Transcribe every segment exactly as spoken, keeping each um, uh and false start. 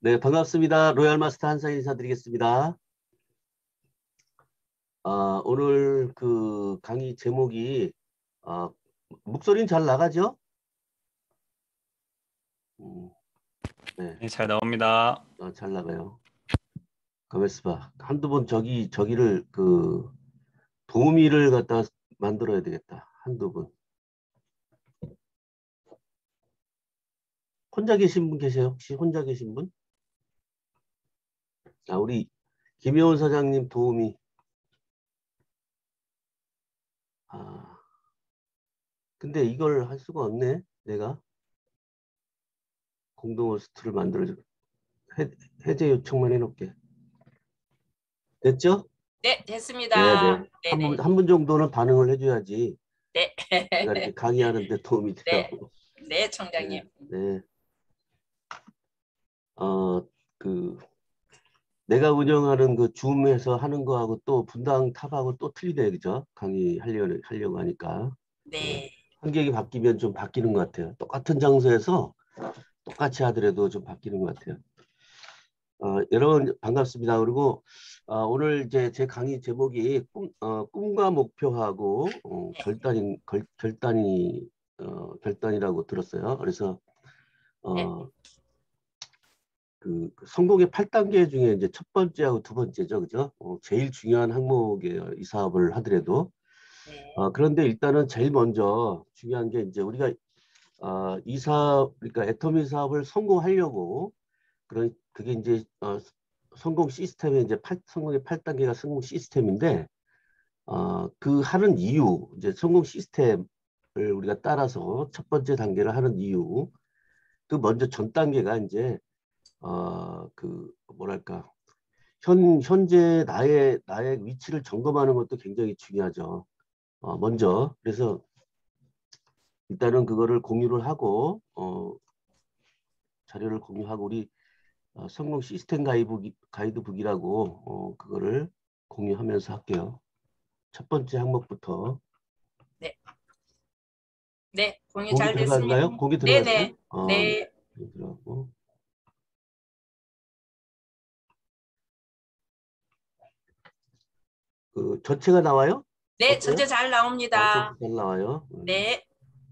네, 반갑습니다. 로얄 마스터 한상인 인사드리겠습니다. 아, 오늘 그 강의 제목이 아, 목소리는 잘 나가죠? 음, 네, 네, 잘 나옵니다. 어, 잘 나가요. 가만있어 봐. 한두 번 저기 저기를 그 도우미를 갖다 만들어야 되겠다. 한두 번. 혼자 계신 분 계세요? 혹시 혼자 계신 분? 아, 우리 김효원 사장님 도우미. 아, 근데 이걸 할 수가 없네. 내가 공동 호스트를 만들어 해, 해제 요청만 해놓을게. 됐죠? 네, 됐습니다. 네네. 한 분, 네네. 한 분 정도는 반응을 해줘야지 네. 제가 이렇게 강의하는데 도움이 돼요. 네. 네, 네, 총장님. 네. 어, 그, 내가 운영하는 그 줌에서 하는 거하고 또 분당 탑하고 또 틀리네, 그죠? 강의 하려고, 하려고 하니까. 어, 네. 환경이 바뀌면 좀 바뀌는 것 같아요. 똑같은 장소에서 똑같이 하더라도 좀 바뀌는 것 같아요. 어, 여러분 반갑습니다. 그리고 어, 오늘 이제 제 강의 제목이 꿈, 어, 꿈과 목표하고 어, 결단인 결, 결단이 어, 결단이라고 들었어요. 그래서 네. 어, 그, 그 성공의 팔 단계 중에 이제 첫 번째하고 두 번째죠, 그죠? 어, 제일 중요한 항목이에요. 이 사업을 하더라도. 네. 어, 그런데 일단은 제일 먼저 중요한 게 이제 우리가 어, 이 사업, 그러니까 애터미 사업을 성공하려고 그런 그게 이제 어, 성공 시스템의 이제 팔, 성공의 팔 단계가 성공 시스템인데 어, 그 하는 이유 이제 성공 시스템을 우리가 따라서 첫 번째 단계를 하는 이유 그 먼저 전 단계가 이제 어, 그 뭐랄까 현 현재 나의 나의 위치를 점검하는 것도 굉장히 중요하죠. 어, 먼저 그래서 일단은 그거를 공유를 하고 어, 자료를 공유하고 우리 어, 성공 시스템 가이드북, 가이드북이라고 어, 그거를 공유하면서 할게요. 첫 번째 항목부터. 네. 네, 공유 거기 잘 됐습니다. 들어갔나요? 거기 들어갔어요? 네네. 어, 네. 네. 거기 들어가고. 그 전체가 나와요? 네, 전체 어때요? 잘 어, 전체 나옵니다. 잘 나와요. 음. 네.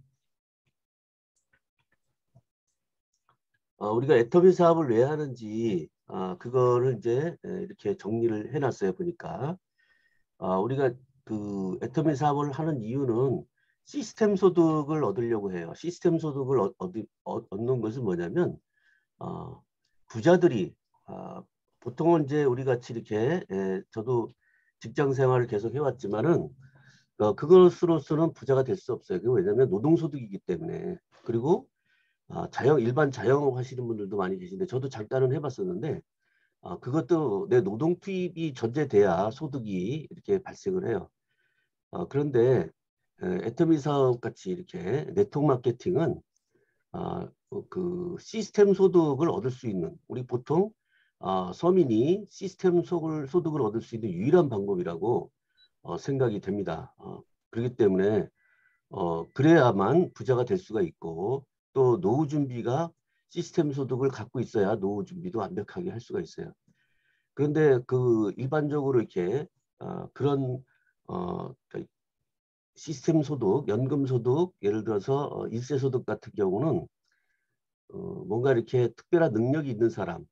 어, 우리가 애터미 사업을 왜 하는지 아, 그거를 이제 에, 이렇게 정리를 해놨어요. 보니까 아, 우리가 그 애터미 사업을 하는 이유는 시스템 소득을 얻으려고 해요. 시스템 소득을 얻, 얻, 얻는 것은 뭐냐면 어, 부자들이 어, 보통은 이제 우리 같이 이렇게 에, 저도 직장 생활을 계속 해왔지만은 어, 그것으로서는 부자가 될 수 없어요. 그게 왜냐하면 노동소득이기 때문에 그리고 어, 자영 일반 자영업 하시는 분들도 많이 계신데 저도 잠깐은 해봤었는데 어, 그것도 내 노동 투입이 전제돼야 소득이 이렇게 발생을 해요. 어, 그런데 에, 애터미 사업 같이 이렇게 네트워크 마케팅은 아, 어, 그 시스템 소득을 얻을 수 있는 우리 보통 아, 서민이 시스템 소득을, 소득을 얻을 수 있는 유일한 방법이라고 어, 생각이 됩니다. 어, 그렇기 때문에 어, 그래야만 부자가 될 수가 있고 또 노후 준비가 시스템 소득을 갖고 있어야 노후 준비도 완벽하게 할 수가 있어요. 그런데 그 일반적으로 이렇게 어, 그런 어, 그러니까 시스템 소득, 연금 소득, 예를 들어서 어, 일세 소득 같은 경우는 어, 뭔가 이렇게 특별한 능력이 있는 사람,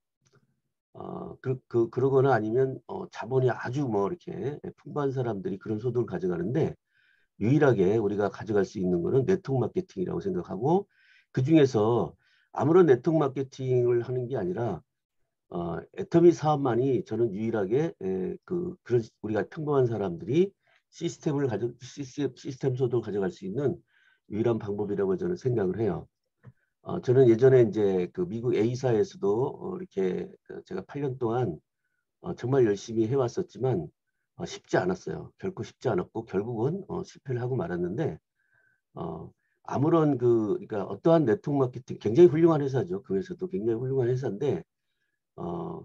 어, 그, 그, 그러거나 아니면 어, 자본이 아주 뭐 이렇게 풍부한 사람들이 그런 소득을 가져가는데 유일하게 우리가 가져갈 수 있는 거는 네트워크 마케팅이라고 생각하고 그 중에서 아무런 네트워크 마케팅을 하는 게 아니라 어, 애터미 사업만이 저는 유일하게 에, 그 그런 우리가 평범한 사람들이 시스템을 가져 시스템, 시스템 소득을 가져갈 수 있는 유일한 방법이라고 저는 생각을 해요. 어, 저는 예전에 이제 그 미국 A사에서도 어, 이렇게 그 제가 팔 년 동안 어, 정말 열심히 해왔었지만 어, 쉽지 않았어요. 결코 쉽지 않았고 결국은 어, 실패를 하고 말았는데 어, 아무런 그 그러니까 어떠한 네트워크 마케팅 굉장히 훌륭한 회사죠. 그 회사도 굉장히 훌륭한 회사인데 어,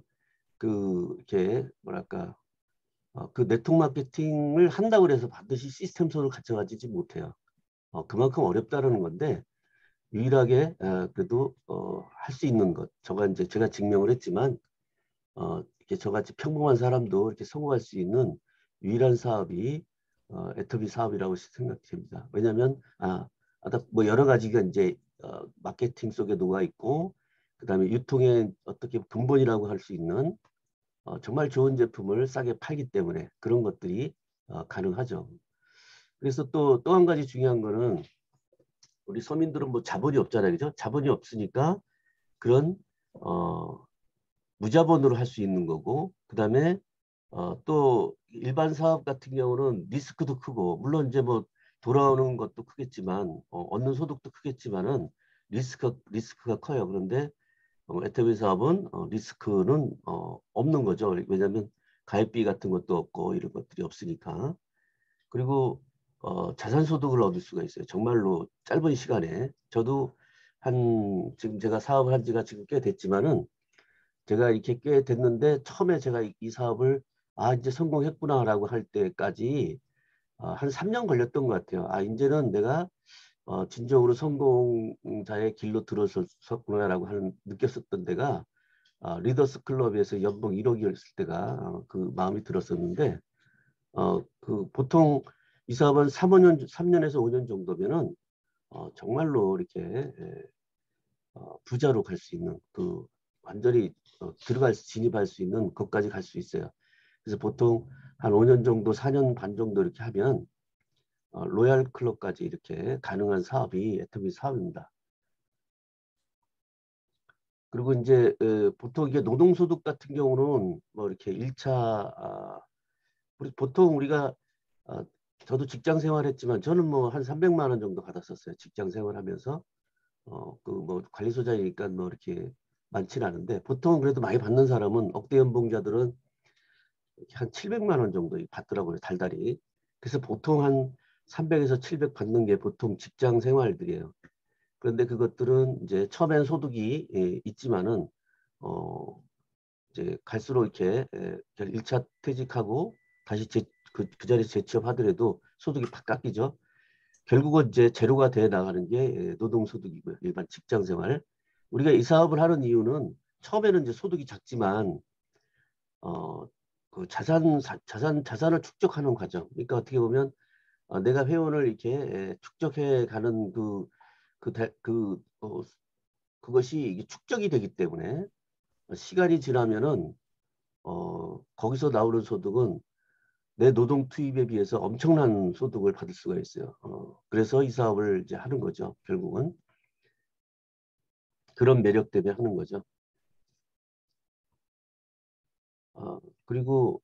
그 이렇게 뭐랄까 어, 그 네트워크 마케팅을 한다고 해서 반드시 시스템 소를 갖춰가지지 못해요. 어, 그만큼 어렵다라는 건데 유일하게 어, 그래도 어, 할 수 있는 것. 저가 이제 제가 증명을 했지만 어, 이렇게 저같이 평범한 사람도 이렇게 성공할 수 있는 유일한 사업이 어, 애터미 사업이라고 생각됩니다. 왜냐하면 아, 아까 뭐 여러 가지가 이제 어, 마케팅 속에 녹아 있고 그다음에 유통의 어떻게 근본이라고 할 수 있는 어, 정말 좋은 제품을 싸게 팔기 때문에 그런 것들이 어, 가능하죠. 그래서 또 또 한 가지 중요한 거는 우리 서민들은 뭐 자본이 없잖아요, 그죠? 자본이 없으니까 그런 어, 무자본으로 할 수 있는 거고, 그 다음에 어, 또 일반 사업 같은 경우는 리스크도 크고, 물론 이제 뭐 돌아오는 것도 크겠지만, 어, 얻는 소득도 크겠지만은 리스크 리스크가 커요. 그런데 어, 애터미 사업은 어, 리스크는 어, 없는 거죠. 왜냐하면 가입비 같은 것도 없고 이런 것들이 없으니까. 그리고 어, 자산 소득을 얻을 수가 있어요. 정말로 짧은 시간에. 저도 한 지금 제가 사업을 한 지가 지금 꽤 됐지만은 제가 이렇게 꽤 됐는데 처음에 제가 이, 이 사업을 아 이제 성공했구나라고 할 때까지 어, 한 삼 년 걸렸던 것 같아요. 아 이제는 내가 어, 진정으로 성공자의 길로 들어섰구나라고 하는 느꼈었던 데가 어, 리더스 클럽에서 연봉 일억이었을 때가 어, 그 마음이 들었었는데 어, 그 보통 이 사업은 삼, 오 년, 삼 년에서 오 년 정도면은 어, 정말로 이렇게 에, 어, 부자로 갈 수 있는 그 완전히 어, 들어갈 수, 진입할 수 있는 것까지 갈 수 있어요. 그래서 보통 한 오 년 정도, 사 년 반 정도 이렇게 하면 어, 로얄 클럽까지 이렇게 가능한 사업이 애터미 사업입니다. 그리고 이제 에, 보통 이게 노동소득 같은 경우는 뭐 이렇게 일 차 아, 우리 보통 우리가 아, 저도 직장 생활했지만 저는 뭐 한 삼백만 원 정도 받았었어요. 직장 생활하면서 어, 그 뭐 관리소장이니까 뭐 이렇게 많지는 않은데 보통 그래도 많이 받는 사람은 억대 연봉자들은 이렇게 한 칠백만 원 정도 받더라고요. 달달이. 그래서 보통 한 삼백에서 칠백 받는 게 보통 직장 생활들이에요. 그런데 그것들은 이제 처음엔 소득이 예, 있지만은 어 이제 갈수록 이렇게 예, 일 차 퇴직하고 다시 재, 그, 그 자리에 재취업하더라도 소득이 팍 깎이죠. 결국은 이제 제로가 돼 나가는 게 예, 노동소득이고요. 일반 직장생활. 우리가 이 사업을 하는 이유는 처음에는 이제 소득이 작지만 어, 그 자산, 자, 자산, 자산을 축적하는 과정. 그러니까 어떻게 보면 어, 내가 회원을 이렇게 예, 축적해 가는 그, 그, 대- 그, 어, 그것이 이게 축적이 되기 때문에 시간이 지나면은 어, 거기서 나오는 소득은 내 노동 투입에 비해서 엄청난 소득을 받을 수가 있어요. 어, 그래서 이 사업을 이제 하는 거죠. 결국은. 그런 매력 때문에 하는 거죠. 어, 그리고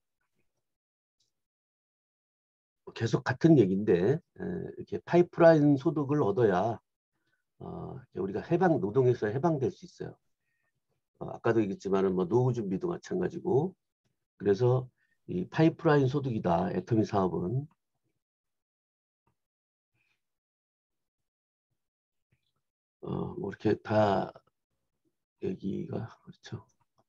계속 같은 얘기인데 에, 이렇게 파이프라인 소득을 얻어야 어, 우리가 해방 노동에서 해방될 수 있어요. 어, 아까도 얘기했지만은 뭐 노후 준비도 마찬가지고 그래서 이 파이프라인 소득이다. 애터미 사업은 어, 뭐 이렇게 다 얘기가 그렇죠.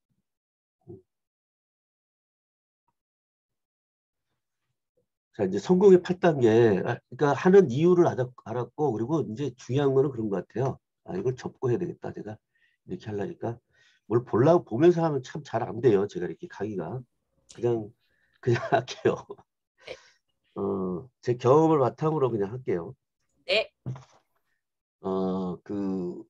자 이제 성공의 팔 단계 아, 그러니까 하는 이유를 알았, 알았고 그리고 이제 중요한 거는 그런 것 같아요. 아 이걸 접고 해야 되겠다. 제가 이렇게 하려니까 뭘 보려고 보면서 하면 참 잘 안 돼요. 제가 이렇게 강의가 그냥 그냥 할게요. 네. 어, 제 경험을 바탕으로 그냥 할게요. 네. 어, 그,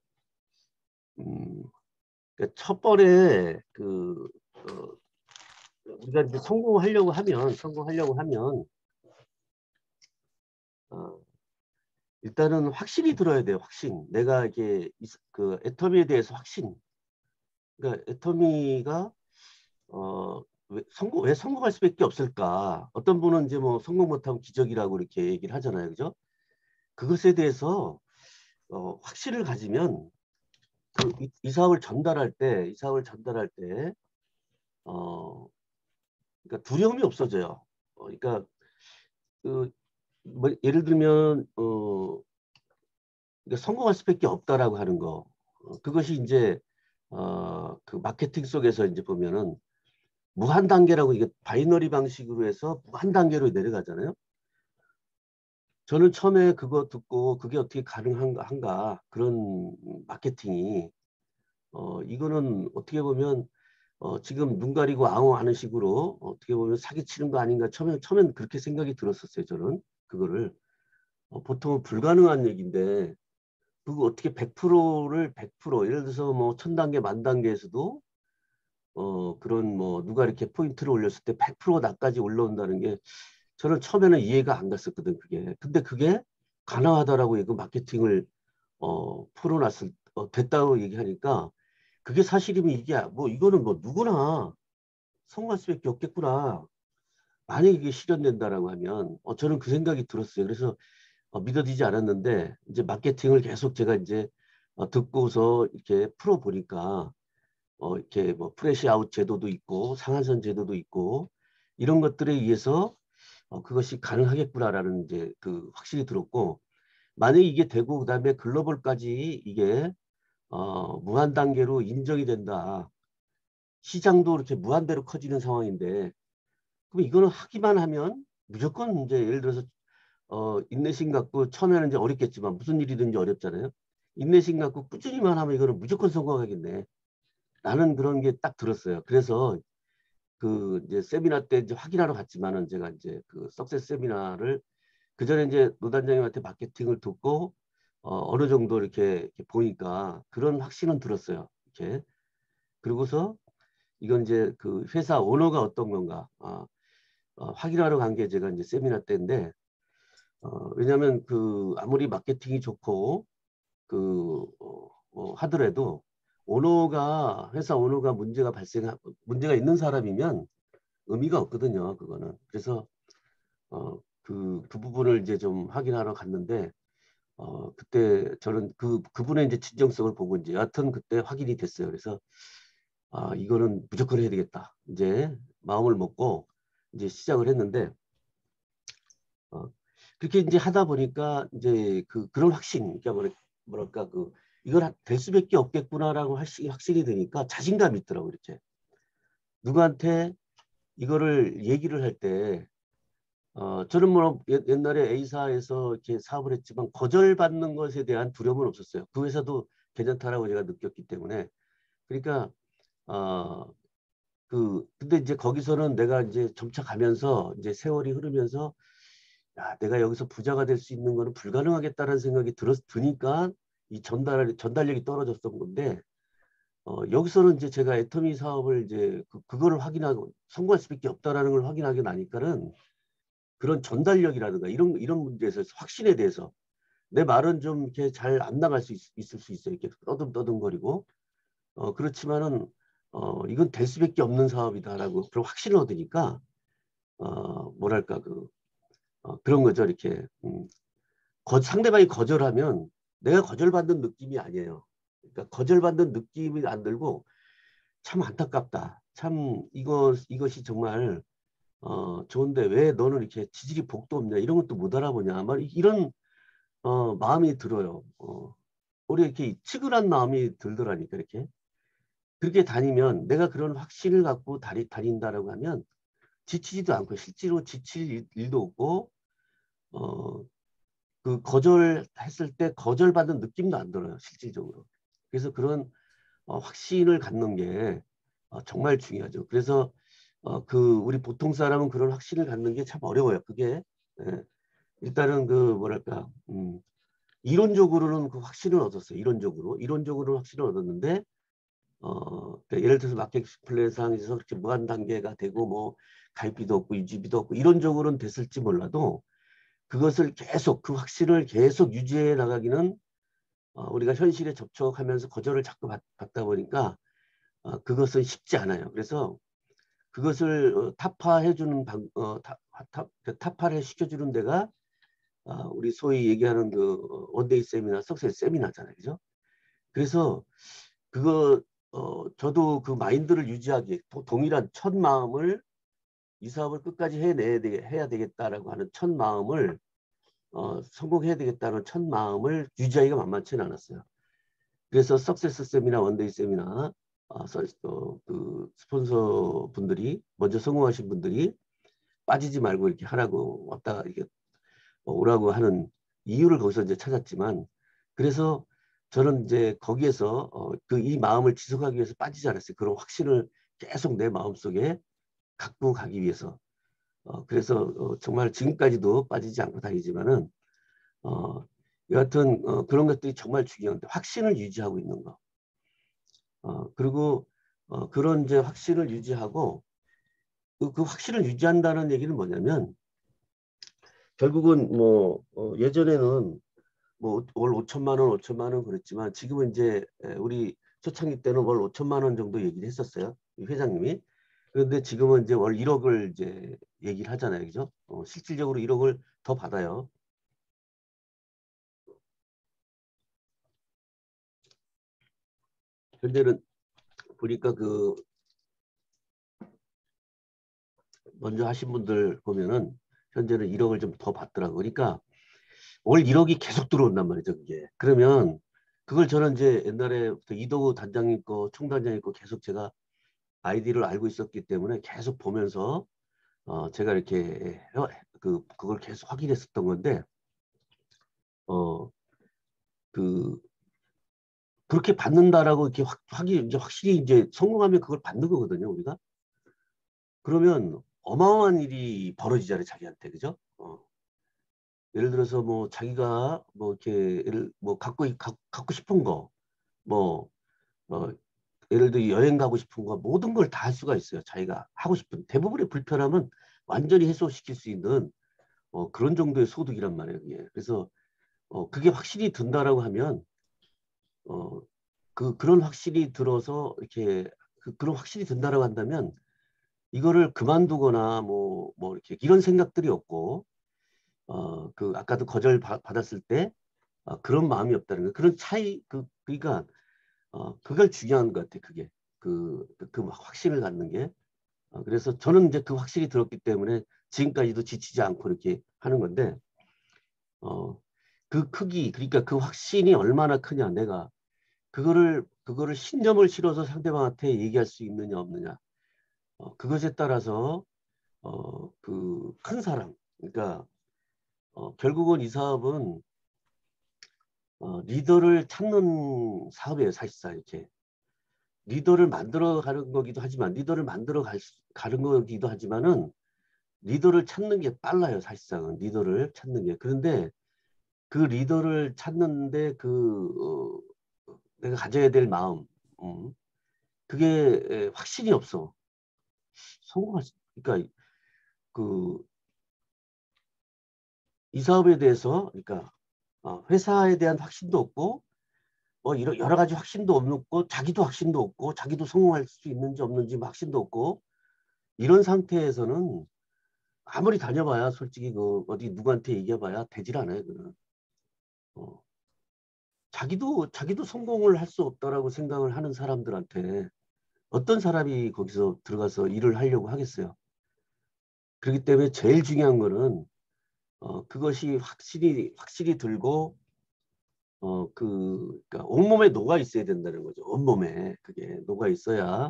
음, 그 첫 번에 그, 어, 우리가 이제 성공하려고 하면, 성공하려고 하면, 어, 일단은 확신이 들어야 돼요. 확신. 내가 이게 이- 그 애터미에 대해서 확신. 그러니까 애터미가 어, 왜 성공, 왜 성공할 수밖에 없을까? 어떤 분은 이제 뭐 성공 못하면 기적이라고 이렇게 얘기를 하잖아요. 그죠? 그것에 대해서 어, 확신을 가지면 그, 이, 이 사업을 전달할 때, 이 사업을 전달할 때, 어, 그러니까 두려움이 없어져요. 어, 그러니까, 그, 뭐, 예를 들면, 어, 그러니까 성공할 수밖에 없다라고 하는 거. 어, 그것이 이제, 어, 그 마케팅 속에서 이제 보면은 무한 단계라고 이게 바이너리 방식으로 해서 무한 단계로 내려가잖아요. 저는 처음에 그거 듣고 그게 어떻게 가능한가 한가 그런 마케팅이 어 이거는 어떻게 보면 어 지금 눈 가리고 앙호하는 식으로 어떻게 보면 사기치는 거 아닌가 처음에 처음엔 그렇게 생각이 들었었어요. 저는 그거를 어, 보통은 불가능한 얘기인데 그거 어떻게 백 퍼센트를 백 퍼센트 예를 들어서 뭐 천 단계 만 단계에서도 어 그런 뭐 누가 이렇게 포인트를 올렸을 때 백 퍼센트 나까지 올라온다는 게 저는 처음에는 이해가 안 갔었거든 그게. 근데 그게 가능하다라고 이거 마케팅을 어 풀어놨을 어, 됐다고 얘기하니까 그게 사실이면 이게 뭐 이거는 뭐 누구나 성공할 수밖에 없겠구나. 만약에 이게 실현된다라고 하면 어 저는 그 생각이 들었어요. 그래서 어, 믿어지지 않았는데 이제 마케팅을 계속 제가 이제 어, 듣고서 이렇게 풀어 보니까 어, 이렇게 뭐 프레시 아웃 제도도 있고 상한선 제도도 있고 이런 것들에 의해서 어, 그것이 가능하겠구나라는 이제 그 확실히 들었고 만약에 이게 되고 그다음에 글로벌까지 이게 어, 무한 단계로 인정이 된다. 시장도 이렇게 무한대로 커지는 상황인데 그럼 이거는 하기만 하면 무조건 이제 예를 들어서 어, 인내심 갖고 처음에는 이제 어렵겠지만 무슨 일이든지 어렵잖아요. 인내심 갖고 꾸준히만 하면 이거는 무조건 성공하겠네. 나는 그런 게 딱 들었어요. 그래서 그 이제 세미나 때 이제 확인하러 갔지만은 제가 이제 그 석세스 세미나를 그 전에 이제 노 단장님한테 마케팅을 듣고 어, 어느 정도 이렇게, 이렇게 보니까 그런 확신은 들었어요. 이렇게 그리고서 이건 이제 그 회사 오너가 어떤 건가 어, 어, 확인하러 간 게 제가 이제 세미나 때인데 어, 왜냐하면 그 아무리 마케팅이 좋고 그 어, 어, 하더라도 오너가 회사 오너가 문제가 발생 문제가 있는 사람이면 의미가 없거든요. 그거는 그래서 어, 그, 그 부분을 이제 좀 확인하러 갔는데 어, 그때 저는 그 그분의 이제 진정성을 보고 이제 여하튼 그때 확인이 됐어요. 그래서 아 이거는 무조건 해야 되겠다. 이제 마음을 먹고 이제 시작을 했는데 어, 그렇게 이제 하다 보니까 이제 그 그런 확신, 그러니까 뭐랄- 뭐랄까 그 이걸 될 수밖에 없겠구나라고 확신이 확신이 되니까 자신감이 있더라고 이렇게 누구한테 이거를 얘기를 할 때 어, 저는 뭐 옛- 옛날에 A사에서 이렇게 사업을 했지만 거절받는 것에 대한 두려움은 없었어요. 그 회사도 괜찮다라고 제가 느꼈기 때문에 그러니까 어, 그 근데 이제 거기서는 내가 이제 점차 가면서 이제 세월이 흐르면서 야, 내가 여기서 부자가 될 수 있는 거는 불가능하겠다는 생각이 들었, 드니까 이 전달, 전달력이 떨어졌던 건데, 어, 여기서는 이제 제가 애터미 사업을 이제 그, 그거를 확인하고 성공할 수밖에 없다라는 걸 확인하게 나니까는 그런 전달력이라든가 이런, 이런 문제에서 확신에 대해서 내 말은 좀 이렇게 잘 안 나갈 수 있, 있을 수 있어요. 이렇게 떠듬떠듬거리고. 어, 그렇지만은, 어, 이건 될 수밖에 없는 사업이다라고 그런 확신을 얻으니까, 어, 뭐랄까, 그, 어, 그런 거죠. 이렇게. 음. 거, 상대방이 거절하면 내가 거절받는 느낌이 아니에요. 그러니까 거절받는 느낌이 안 들고 참 안타깝다. 참 이거 이것이 정말 어, 좋은데 왜 너는 이렇게 지질이 복도 없냐 이런 것도 못 알아보냐 막 이런 어, 마음이 들어요. 어, 우리 이렇게 측은한 마음이 들더라니까 이렇게 그렇게 다니면 내가 그런 확신을 갖고 다니, 다닌다라고 하면 지치지도 않고 실제로 지칠 일, 일도 없고 어, 그 거절했을 때 거절받는 느낌도 안 들어요, 실질적으로. 그래서 그런 어, 확신을 갖는 게 어, 정말 중요하죠. 그래서 어, 그 우리 보통 사람은 그런 확신을 갖는 게 참 어려워요. 그게 예. 일단은 그 뭐랄까 음, 이론적으로는 그 확신을 얻었어요. 이론적으로 이론적으로 확신을 얻었는데 어, 그러니까 예를 들어서 마켓 플레이상에서 그렇게 무한 단계가 되고 뭐 갈비도 없고 유지비도 없고 이론적으로는 됐을지 몰라도 그것을 계속 그 확신을 계속 유지해 나가기는 어, 우리가 현실에 접촉하면서 거절을 자꾸 받, 다 보니까 어, 그것은 쉽지 않아요. 그래서 그것을 어, 타파해주는 방, 어, 타, 타, 타파를 시켜주는 데가 어, 우리 소위 얘기하는 그 어, 원데이 세미나, 석세스 세미나잖아요. 그죠? 그래서 그거 어, 저도 그 마인드를 유지하기 도, 동일한 첫 마음을 이 사업을 끝까지 해내야 되, 해야 되겠다라고 하는 첫 마음을 어, 성공해야 되겠다는 첫 마음을 유지하기가 만만치는 않았어요. 그래서 석세스 세미나, 원데이 세미나 어, 어, 그 스폰서 분들이 먼저 성공하신 분들이 빠지지 말고 이렇게 하라고 왔다가 이게 오라고 하는 이유를 거기서 이제 찾았지만, 그래서 저는 이제 거기에서 어, 그 이 마음을 지속하기 위해서 빠지지 않았어요. 그런 확신을 계속 내 마음속에 갖고 가기 위해서. 어, 그래서 어, 정말 지금까지도 빠지지 않고 다니지만은 어, 여하튼 어, 그런 것들이 정말 중요한데 확신을 유지하고 있는 거. 어, 그리고 어, 그런 이제 확신을 유지하고 그, 그 확신을 유지한다는 얘기는 뭐냐면 결국은 뭐 어, 예전에는 뭐 월 오천만 원, 오천만 원 그랬지만 지금은 이제 우리 초창기 때는 월 오천만 원 정도 얘기를 했었어요. 회장님이. 그런데 지금은 이제 월 일억을 이제 얘기를 하잖아요. 그죠? 어, 실질적으로 일억을 더 받아요. 현재는 보니까 그 먼저 하신 분들 보면은 현재는 일억을 좀 더 받더라고요. 그러니까 월 일억이 계속 들어온단 말이죠. 그게. 그러면 그걸 저는 이제 옛날에부터 이도구 단장님 거, 총단장님 거 계속 제가 아이디를 알고 있었기 때문에 계속 보면서 어, 제가 이렇게 해- 그, 그걸 계속 확인했었던 건데, 어, 그, 그렇게 받는다라고 이렇게 확, 확인, 이제 확실히 이제 성공하면 그걸 받는 거거든요, 우리가. 그러면 어마어마한 일이 벌어지잖아요, 자기한테. 그죠? 어, 예를 들어서 뭐 자기가 뭐 이렇게 예를 뭐 갖고, 갖, 갖고 싶은 거, 뭐, 뭐, 예를 들어 여행 가고 싶은 거, 모든 걸 다 할 수가 있어요. 자기가 하고 싶은. 대부분의 불편함은 완전히 해소시킬 수 있는 어, 그런 정도의 소득이란 말이에요. 그게. 그래서 어, 그게 확실히 든다라고 하면 어, 그 그런 확실히 들어서 이렇게 그, 그런 확실히 든다라고 한다면 이거를 그만두거나 뭐 뭐 이렇게 이런 생각들이 없고 어, 그 아까도 거절 바, 받았을 때 어, 그런 마음이 없다는 거 그런 차이 그 그러니까 어, 그걸 중요한 것 같아. 그게 그, 그, 그 확신을 갖는 게 어, 그래서 저는 이제 그 확실히 들었기 때문에 지금까지도 지치지 않고 이렇게 하는 건데 어, 그 크기 그러니까 그 확신이 얼마나 크냐 내가 그거를 그거를 신념을 실어서 상대방한테 얘기할 수 있느냐 없느냐 어, 그것에 따라서 어, 그 큰 사람 그러니까 어, 결국은 이 사업은 어, 리더를 찾는 사업이에요 사실상 이렇게 리더를 만들어 가는 거기도 하지만 리더를 만들어 갈, 수- 가는 거기도 하지만은 리더를 찾는 게 빨라요 사실상은 리더를 찾는 게 그런데 그 리더를 찾는데 그 어, 내가 가져야 될 마음 음, 그게 에, 확신이 없어 성공할 수 그러니까 그 이 사업에 대해서 그러니까 어, 회사에 대한 확신도 없고 뭐 이런 여러 가지 확신도 없고 자기도 확신도 없고 자기도 성공할 수 있는지 없는지 뭐 확신도 없고 이런 상태에서는 아무리 다녀봐야 솔직히 그 어디 누구한테 얘기해봐야 되질 않아요 그는 어, 자기도 자기도 성공을 할 수 없다라고 생각을 하는 사람들한테 어떤 사람이 거기서 들어가서 일을 하려고 하겠어요. 그렇기 때문에 제일 중요한 거는 어, 그것이 확실히 확실히 들고 어, 그, 그러니까 온몸에 녹아 있어야 된다는 거죠. 온몸에. 그게 녹아 있어야,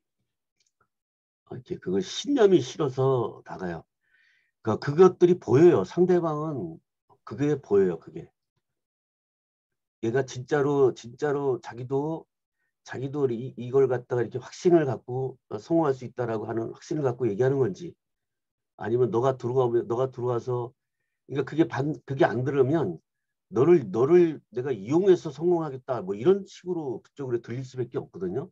어, 이렇게 그걸 신념이 실어서 나가요. 그러니까 그것들이 보여요. 상대방은 그게 보여요. 그게. 얘가 진짜로, 진짜로 자기도, 자기도 이, 이걸 갖다가 이렇게 확신을 갖고 어, 성공할 수 있다라고 하는 확신을 갖고 얘기하는 건지 아니면 너가 들어가면, 너가 들어와서, 그러니까 그게 반, 그게 안 들으면 너를, 너를 내가 이용해서 성공하겠다. 뭐 이런 식으로 그쪽으로 들릴 수밖에 없거든요.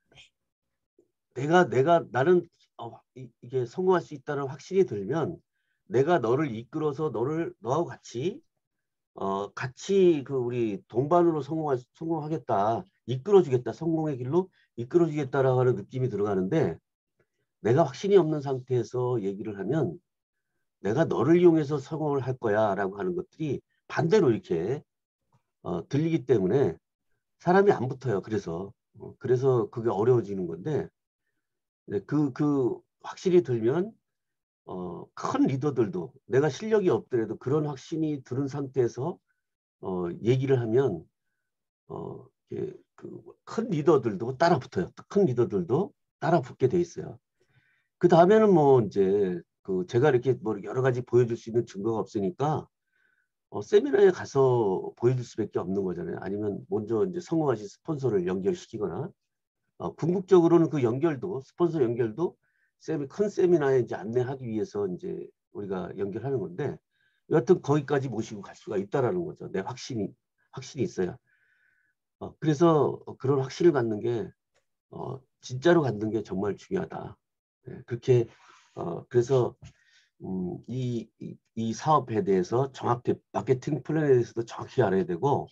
내가 내가 나는 어, 이, 이게 성공할 수 있다는 확신이 들면 내가 너를 이끌어서 너를 너하고 같이 어 같이 그 우리 동반으로 성공할 성공하겠다 이끌어주겠다 성공의 길로 이끌어주겠다라고 하는 느낌이 들어가는데 내가 확신이 없는 상태에서 얘기를 하면 내가 너를 이용해서 성공을 할 거야라고 하는 것들이 반대로 이렇게 어, 들리기 때문에 사람이 안 붙어요. 그래서 어, 그래서 그게 어려워지는 건데 네, 그, 그 확실히 들면 어, 큰 리더들도 내가 실력이 없더라도 그런 확신이 드는 상태에서 어, 얘기를 하면 어, 그큰 리더들도 따라 붙어요. 큰 리더들도 따라 붙게 돼 있어요. 그 다음에는 뭐 이제 그 제가 이렇게 뭐 여러 가지 보여줄 수 있는 증거가 없으니까 어, 세미나에 가서 보여줄 수밖에 없는 거잖아요. 아니면 먼저 이제 성공하신 스폰서를 연결시키거나, 어, 궁극적으로는 그 연결도, 스폰서 연결도 세미, 큰 세미나에 이제 안내하기 위해서 이제 우리가 연결하는 건데, 여하튼 거기까지 모시고 갈 수가 있다라는 거죠. 내 확신이, 확신이 있어야. 어, 그래서 그런 확신을 갖는 게, 어, 진짜로 갖는 게 정말 중요하다. 네, 그렇게, 어, 그래서, 음, 이, 이, 이 사업에 대해서 정확히, 마케팅 플랜에 대해서도 정확히 알아야 되고,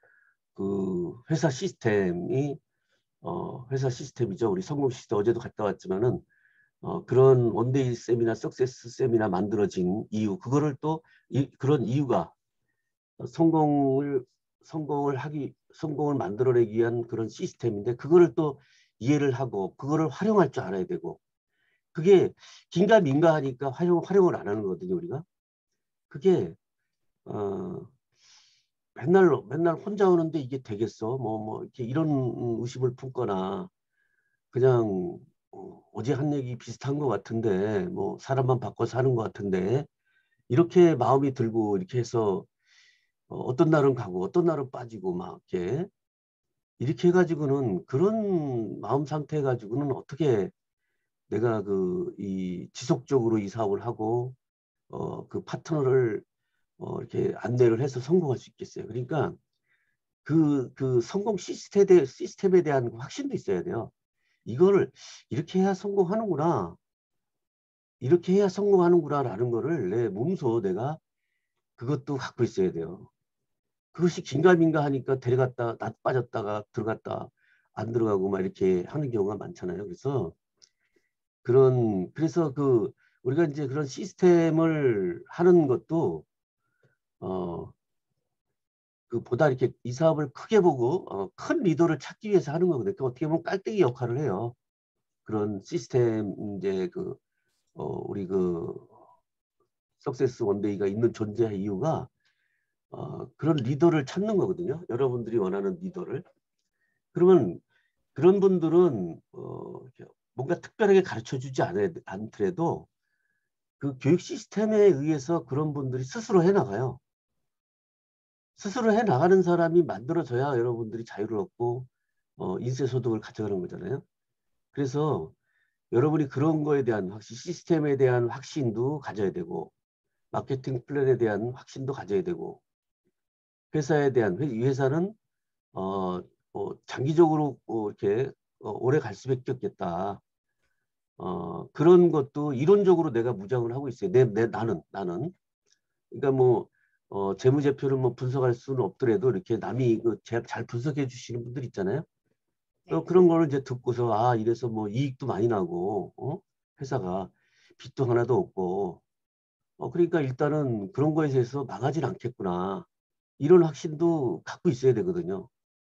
그 회사 시스템이, 어, 회사 시스템이죠. 우리 성공 시스템 어제도 갔다 왔지만은, 어, 그런 원데이 세미나, 석세스 세미나 만들어진 이유, 그거를 또, 이, 그런 이유가 성공을, 성공을 하기, 성공을 만들어내기 위한 그런 시스템인데, 그거를 또 이해를 하고, 그거를 활용할 줄 알아야 되고, 그게 긴가민가 하니까 활용, 활용을 안 하는 거거든요, 우리가. 그게, 어, 맨날, 맨날 혼자 오는데 이게 되겠어? 뭐, 뭐, 이렇게 이런 의심을 품거나, 그냥, 어, 어제 한 얘기 비슷한 것 같은데, 뭐, 사람만 바꿔 사는 것 같은데, 이렇게 마음이 들고, 이렇게 해서, 어, 어떤 날은 가고, 어떤 날은 빠지고, 막, 이렇게, 이렇게 해가지고는, 그런 마음 상태 해가지고는 어떻게 내가 그, 이, 지속적으로 이 사업을 하고, 어, 그 파트너를 어, 이렇게 안내를 해서 성공할 수 있겠어요. 그러니까 그, 그 성공 시스템에, 시스템에 대한 확신도 있어야 돼요. 이거를 이렇게 해야 성공하는구나. 이렇게 해야 성공하는구나라는 거를 내 몸소 내가 그것도 갖고 있어야 돼요. 그것이 긴가민가 하니까 데려갔다, 나 빠졌다가 들어갔다 안 들어가고 막 이렇게 하는 경우가 많잖아요. 그래서 그런, 그래서 그 우리가 이제 그런 시스템을 하는 것도 어, 그 보다 이렇게 이 사업을 크게 보고 어, 큰 리더를 찾기 위해서 하는 거거든요. 그 어떻게 보면 깔때기 역할을 해요. 그런 시스템 이제 그 어, 우리 그 석세스 원데이가 있는 존재의 이유가 어, 그런 리더를 찾는 거거든요. 여러분들이 원하는 리더를. 그러면 그런 분들은 어, 이렇게 뭔가 특별하게 가르쳐 주지 않더라도 그 교육 시스템에 의해서 그런 분들이 스스로 해나가요. 스스로 해나가는 사람이 만들어져야 여러분들이 자유를 얻고 어, 인쇄소득을 가져가는 거잖아요. 그래서 여러분이 그런 거에 대한 확신, 시스템에 대한 확신도 가져야 되고, 마케팅 플랜에 대한 확신도 가져야 되고, 회사에 대한, 회, 이 회사는, 어, 어, 장기적으로 어, 이렇게 어, 오래 갈 수밖에 없겠다. 어, 그런 것도 이론적으로 내가 무장을 하고 있어요. 내, 내, 나는, 나는. 그러니까 뭐, 어, 재무제표를 뭐 분석할 수는 없더라도 이렇게 남이 그 잘 분석해 주시는 분들 있잖아요. 네. 어, 그런 거를 이제 듣고서, 아, 이래서 뭐 이익도 많이 나고, 어? 회사가 빚도 하나도 없고, 어, 그러니까 일단은 그런 거에 대해서 망하진 않겠구나. 이런 확신도 갖고 있어야 되거든요.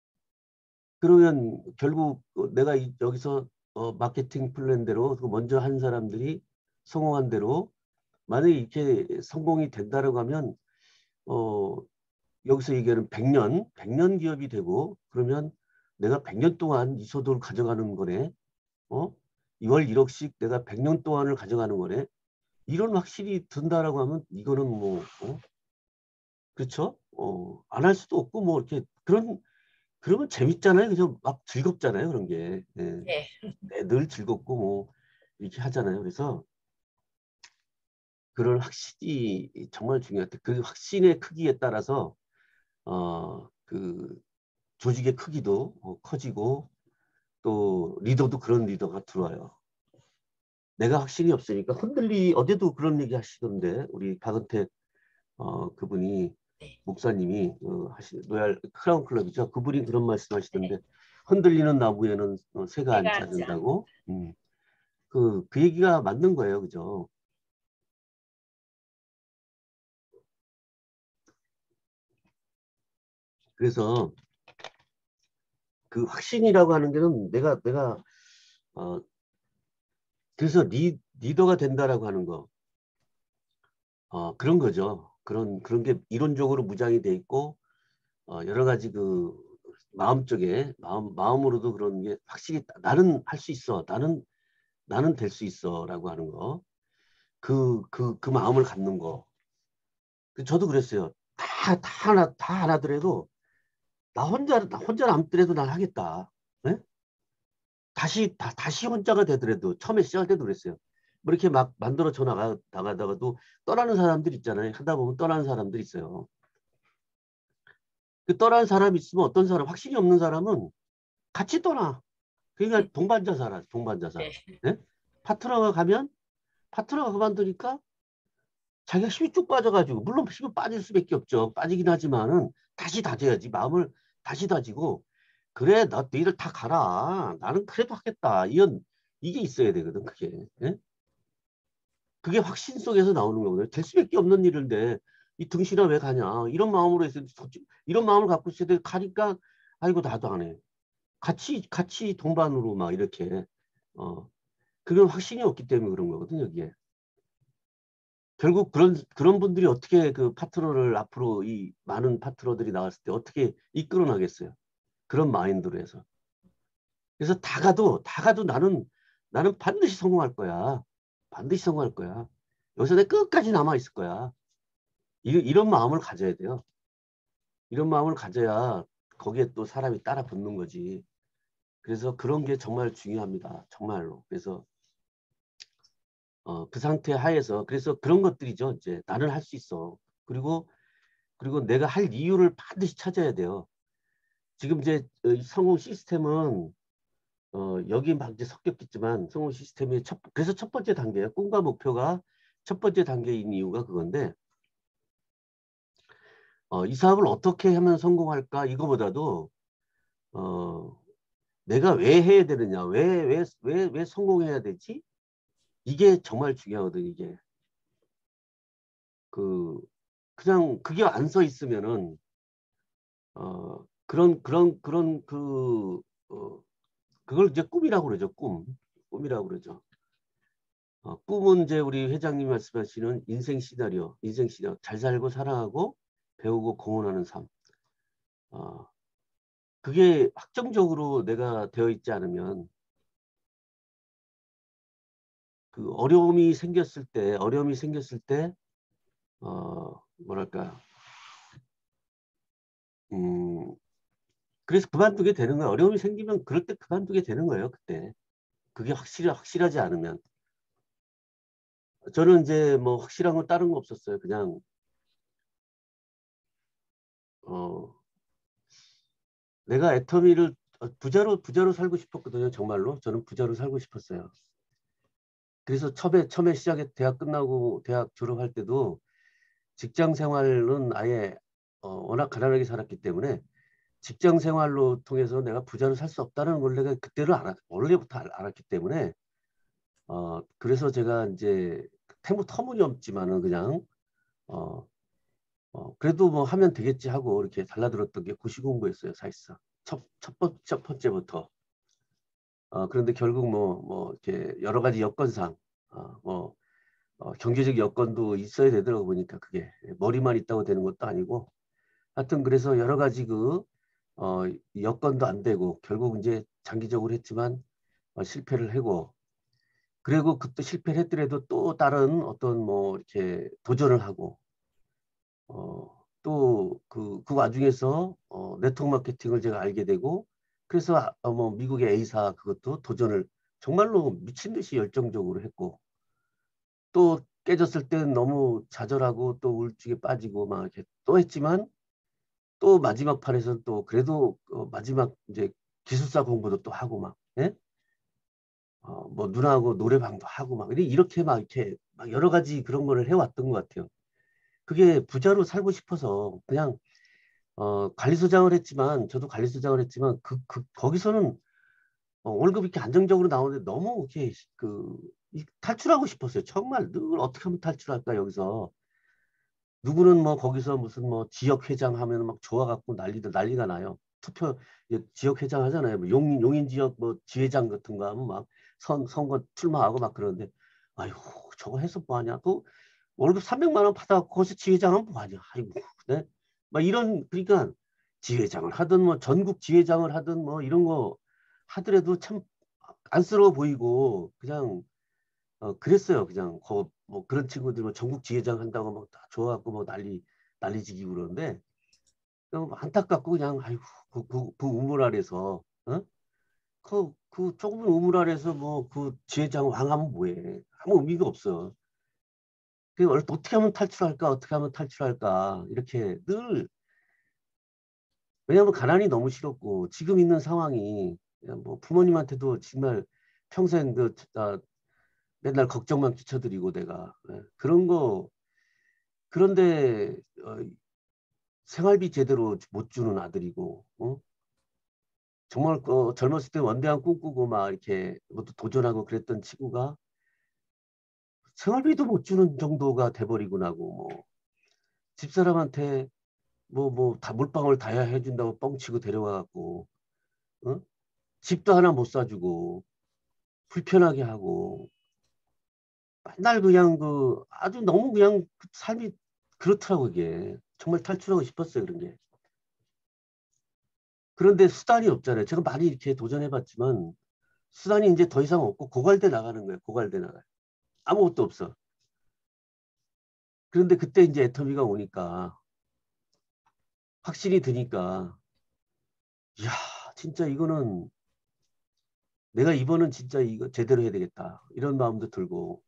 그러면 결국 어, 내가 이- 여기서 어, 마케팅 플랜대로 그 먼저 한 사람들이 성공한 대로 만약에 이렇게 성공이 된다라고 하면, 어, 여기서 얘기하는 백 년, 백 년 기업이 되고, 그러면 내가 백 년 동안 이 소득을 가져가는 거네. 어? 월 일억씩 내가 백 년 동안을 가져가는 거네. 이런 확실히 든다라고 하면 이거는 뭐, 어? 그렇죠? 어, 안 할 수도 없고 뭐 이렇게 그런 그러면 재밌잖아요. 그죠? 막 즐겁잖아요. 그런 게. 예. 네. 네, 늘 즐겁고 뭐 이렇게 하잖아요. 그래서 그런 확신이 정말 중요하다. 그 확신의 크기에 따라서 어, 그 조직의 크기도 어, 커지고 또 리더도 그런 리더가 들어와요. 내가 확신이 없으니까 흔들리 어제도 그런 얘기 하시던데 우리 박은택 어, 그분이 네. 목사님이 어, 하시 로얄 크라운 클럽이죠. 그분이 그런 네. 말씀하시던데 흔들리는 나무에는 어, 새가 안 내가 앉지 않. 찾는다고. 음, 그, 그 얘기가 맞는 거예요, 그죠? 그래서 그 확신이라고 하는 게는 내가 내가 어, 그래서 리, 리더가 된다라고 하는 거 어, 그런 거죠. 그런 그런 게 이론적으로 무장이 돼 있고 어, 여러 가지 그 마음 쪽에 마음 마음으로도 그런 게 확실히 나는 할 수 있어. 나는 나는 될 수 있어라고 하는 거. 그, 그, 그 마음을 갖는 거. 그 저도 그랬어요. 다 다, 다 하나, 다 하나더라도 나 혼자, 나 혼자 남더라도 난 하겠다. 예? 다시, 다, 다시 혼자가 되더라도 처음에 시작할 때도 그랬어요. 뭐 이렇게 막 만들어져 나가, 나가다가도 떠나는 사람들 있잖아요. 하다 보면 떠나는 사람들 있어요. 그 떠나는 사람이 있으면 어떤 사람, 확신이 없는 사람은 같이 떠나. 그러니까 동반자사라, 동반자사. 네. 예? 파트너가 가면 파트너가 그만두니까 자기가 힘이 쭉 빠져가지고, 물론 힘이 빠질 수밖에 없죠. 빠지긴 하지만은 다시 다져야지. 마음을 다시 다지고, 그래, 나 너희들 다 가라. 나는 그래도 하겠다. 이런, 이게 있어야 되거든, 그게. 예? 그게 확신 속에서 나오는 거거든요. 될 수밖에 없는 일인데, 이 등신아 왜 가냐. 이런 마음으로 해서, 이런 마음을 갖고 있어야 돼. 가니까, 아이고, 나도 안 해. 같이, 같이 동반으로 막 이렇게, 어, 그런 확신이 없기 때문에 그런 거거든요, 여기에. 결국 그런 그런 분들이 어떻게 그 파트너를 앞으로 이 많은 파트너들이 나왔을 때 어떻게 이끌어 나겠어요? 그런 마인드로 해서. 그래서 다 가도 다 가도 나는 나는 반드시 성공할 거야. 반드시 성공할 거야. 여기서 내 끝까지 남아 있을 거야. 이, 이런 마음을 가져야 돼요. 이런 마음을 가져야 거기에 또 사람이 따라 붙는 거지. 그래서 그런 게 정말 중요합니다. 정말로. 그래서 어, 그 상태 하에서 그래서 그런 것들이죠. 이제 나는 할 수 있어. 그리고 그리고 내가 할 이유를 반드시 찾아야 돼요. 지금 이제 어, 이 성공 시스템은 어, 여기 막 이제 섞였겠지만 성공 시스템이 첫, 그래서 첫 번째 단계예요. 꿈과 목표가 첫 번째 단계인 이유가 그건데 어, 이 사업을 어떻게 하면 성공할까 이거보다도 어, 내가 왜 해야 되느냐, 왜, 왜, 왜, 왜 성공해야 되지? 이게 정말 중요하거든, 이게. 그, 그냥 그게 안 써 있으면은 어, 그런, 그런, 그런 그, 어, 그걸 이제 꿈이라고 그러죠. 꿈. 꿈이라고 그러죠. 어, 꿈은 이제 우리 회장님 말씀하시는 인생 시나리오, 인생 시나리오. 잘 살고 사랑하고 배우고 공헌하는 삶. 어, 그게 확정적으로 내가 되어 있지 않으면 그 어려움이 생겼을 때, 어려움이 생겼을 때, 어, 뭐랄까, 음, 그래서 그만두게 되는 거예요. 어려움이 생기면 그럴 때 그만두게 되는 거예요. 그때. 그게 확실, 확실하지 않으면. 저는 이제 뭐 확실한 건 다른 거 없었어요. 그냥, 어, 내가 애터미를 부자로 부자로 살고 싶었거든요. 정말로 저는 부자로 살고 싶었어요. 그래서 처음에 처음에 시작에 대학 끝나고 대학 졸업할 때도 직장 생활은 아예 어, 워낙 가난하게 살았기 때문에 직장 생활로 통해서 내가 부자로 살 수 없다는 걸 내가 그때를 알았 원래부터 알, 알았기 때문에 어 그래서 제가 이제 태무 터무니없지만은 그냥 어, 어 그래도 뭐 하면 되겠지 하고 이렇게 달라들었던 게 고시공부였어요. 사실상 첫, 첫, 번, 첫 번째부터. 어, 그런데 결국 뭐, 뭐, 이렇게 여러 가지 여건상, 어, 뭐, 어, 경제적 여건도 있어야 되더라고 보니까 그게 머리만 있다고 되는 것도 아니고 하여튼 그래서 여러 가지 그, 어, 여건도 안 되고 결국 이제 장기적으로 했지만 어, 실패를 하고 그리고 그때 실패를 했더라도 또 다른 어떤 뭐 이렇게 도전을 하고 어, 또 그, 그 와중에서 어, 네트워크 마케팅을 제가 알게 되고 그래서 아, 어, 뭐 미국의 A사 그것도 도전을 정말로 미친 듯이 열정적으로 했고 또 깨졌을 때는 너무 좌절하고 또 우울증에 빠지고 막 이렇게 또 했지만 또 마지막 판에서는 또 그래도 어, 마지막 이제 기술사 공부도 또 하고 막 예? 어, 뭐 누나하고 노래방도 하고 막 이렇게 막 이렇게 막 여러 가지 그런 거를 해왔던 것 같아요. 그게 부자로 살고 싶어서 그냥 어, 관리소장을 했지만, 저도 관리소장을 했지만, 그, 그, 거기서는 어, 월급 이렇게 안정적으로 나오는데 너무 이렇게 그, 이, 탈출하고 싶었어요. 정말 늘 어떻게 하면 탈출할까, 여기서. 누구는 뭐 거기서 무슨 뭐 지역회장 하면 막 좋아갖고 난리도 난리가 나요. 투표, 예, 지역회장 하잖아요. 뭐 용, 용인 지역 뭐 지회장 같은 거 하면 막 선, 선거 출마하고 막 그러는데, 아이고, 저거 해서 뭐하냐. 또 월급 삼백만 원 받아갖고 거기서 지회장 하면 뭐하냐. 아이고, 네? 막 이런, 그러니까 지회장을 하든 뭐 전국 지회장을 하든 뭐 이런 거 하더라도 참 안쓰러워 보이고 그냥 어 그랬어요. 그냥 거, 뭐 그런 친구들 뭐 전국 지회장 한다고 막 다 좋아갖고 뭐 난리 난리지기고 그러는데 그냥 안타깝고 그냥 아이고 그, 그, 그 우물 아래서 어? 그, 그 좁은 우물 아래서 뭐 그 지회장 왕하면 뭐해. 아무 의미가 없어. 그 어떻게 하면 탈출할까 어떻게 하면 탈출할까 이렇게 늘 왜냐하면 가난이 너무 싫었고 지금 있는 상황이 그냥 뭐 부모님한테도 정말 평생 그 아, 맨날 걱정만 끼쳐드리고 내가 예, 그런 거 그런데 어, 생활비 제대로 못 주는 아들이고 어? 정말 그 젊었을 때 원대한 꿈꾸고 막 이렇게 뭐또 도전하고 그랬던 친구가 생활비도 못 주는 정도가 돼버리고 나고 뭐 집사람한테 뭐 뭐 다 물방울 다 해준다고 뻥치고 데려와갖고 어? 집도 하나 못 사주고 불편하게 하고 맨날 그냥 그 아주 너무 그냥 그 삶이 그렇더라고 이게 정말 탈출하고 싶었어요 그런 게 그런데 수단이 없잖아요 제가 많이 이렇게 도전해봤지만 수단이 이제 더 이상 없고 고갈돼 나가는 거예요 고갈돼 나가요 아무것도 없어 그런데 그때 이제 애터미가 오니까 확신이 드니까 이야 진짜 이거는 내가 이번은 진짜 이거 제대로 해야 되겠다 이런 마음도 들고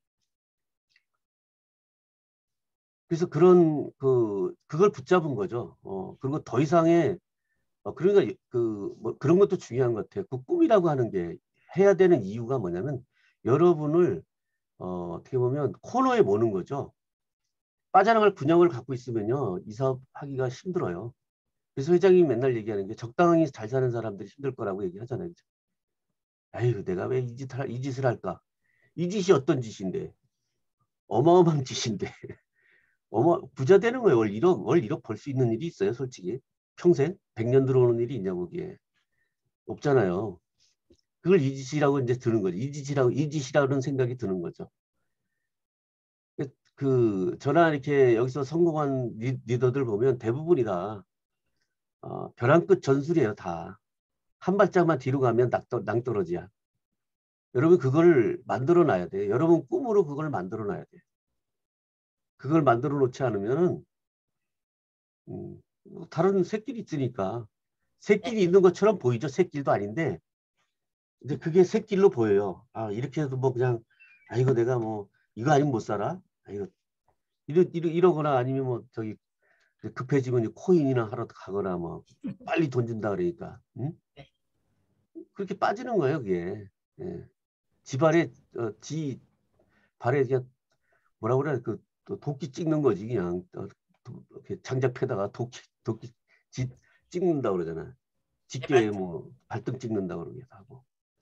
그래서 그런 그 그걸 붙잡은 거죠. 어 그리고 더 이상의 어 그러니까 그 뭐 그런 것도 중요한 것 같아요. 그 꿈이라고 하는 게 해야 되는 이유가 뭐냐면 여러분을 어 어떻게 보면 코너에 모는 거죠. 빠져나갈 군형을 갖고 있으면요 이 사업 하기가 힘들어요. 그래서 회장님이 맨날 얘기하는 게 적당히 잘 사는 사람들이 힘들 거라고 얘기하잖아요. 아유 내가 왜 이 짓을 이 짓을 할까? 이 짓이 어떤 짓인데? 어마어마한 짓인데. 어마 부자 되는 거예요. 월 일억 월 일억 벌 수 있는 일이 있어요, 솔직히. 평생 백 년 들어오는 일이 있냐고 그게. 없잖아요. 그걸 이 짓이라고 이제 드는 거죠. 이 짓이라고 이 짓이라는 생각이 드는 거죠. 그 그 저나 이렇게 여기서 성공한 리, 리더들 보면 대부분이 다 어, 벼랑 끝 전술이에요, 다. 한 발짝만 뒤로 가면 낭떠, 낭떠러지야. 여러분 그걸 만들어 놔야 돼요. 여러분 꿈으로 그걸 만들어 놔야 돼요. 그걸 만들어 놓지 않으면은 음, 뭐 다른 새끼리 있으니까 네. 새끼리 있는 것처럼 보이죠. 새끼도 아닌데 이제 그게 새끼로 보여요. 아 이렇게 해도 뭐 그냥 아 이거 내가 뭐 이거 아니면 못 살아. 아 이거 이러, 이러, 이러거나 아니면 뭐 저기 급해지면 코인이나 하러 가거나 뭐 빨리 돈 준다 그러니까 응? 네. 그렇게 빠지는 거예요. 그게 예. 지 발에 어, 지 발에 그냥 뭐라 그래 그 또 도끼 찍는 거지 그냥 어, 도, 이렇게 장작패다가 도끼 도끼 지 찍는다 그러잖아. 네, 직교에 맞죠. 뭐 발등 찍는다 그러기도 하고.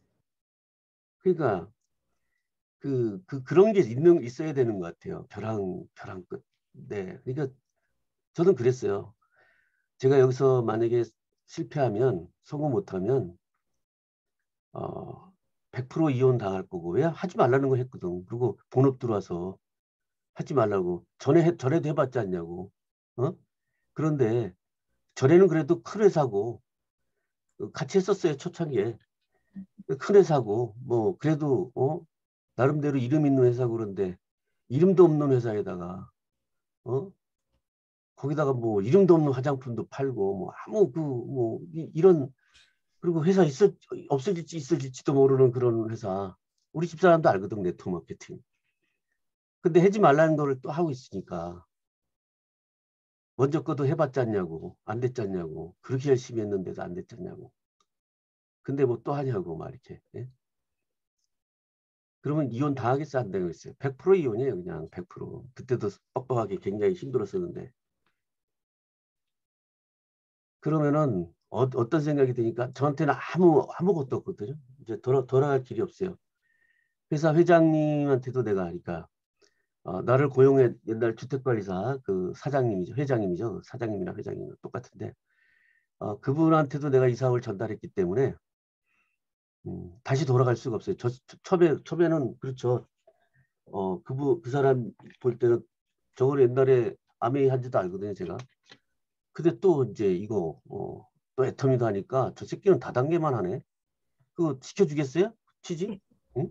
그러니까 그, 그 그런 게 있는 있어야 되는 것 같아요. 벼랑 벼랑 끝. 네. 그러니까 저는 그랬어요. 제가 여기서 만약에 실패하면 성공 못하면 어 백 퍼센트 이혼 당할 거고 왜 하지 말라는 거 했거든. 그리고 본업 들어와서 하지 말라고 전에 해, 전에도 해봤지 않냐고. 어? 그런데 전에는 그래도 큰 회사고 같이 했었어요 초창기에 큰 회사고 뭐 그래도 어 나름대로 이름 있는 회사고 그런데 이름도 없는 회사에다가 어 거기다가 뭐 이름도 없는 화장품도 팔고 뭐 아무 그 뭐 이런 그리고 회사 있을 없어질지 있어질지도 모르는 그런 회사 우리 집사람도 알거든 네트워크 마케팅 근데 하지 말라는 거를 또 하고 있으니까 먼저 거도 해봤지 않냐고 안 됐지 않냐고 그렇게 열심히 했는데도 안 됐지 않냐고 근데 뭐 또 하냐고 막 이렇게 예? 그러면 이혼 당하겠어 안 되겠어요 백 퍼센트 이혼이에요 그냥 백 퍼센트 그때도 뻑뻑하게 굉장히 힘들었었는데 그러면은 어, 어떤 생각이 드니까 저한테는 아무 아무것도 없거든요. 이제 돌아 돌아갈 길이 없어요. 회사 회장님한테도 내가 하니까 어, 나를 고용해 옛날 주택관리사 그 사장님이죠 회장님이죠 사장님이나 회장님은 똑같은데 어, 그분한테도 내가 이 사업을 전달했기 때문에 음, 다시 돌아갈 수가 없어요. 저 처음에 처음에는 그렇죠. 어 그분 그 사람 볼 때는 저걸 옛날에 아메이 한지도 알거든요 제가. 근데 또 이제 이거 어, 또 애터미도 하니까 저 새끼는 다단계만 하네. 그거 시켜주겠어요? 취직? 응?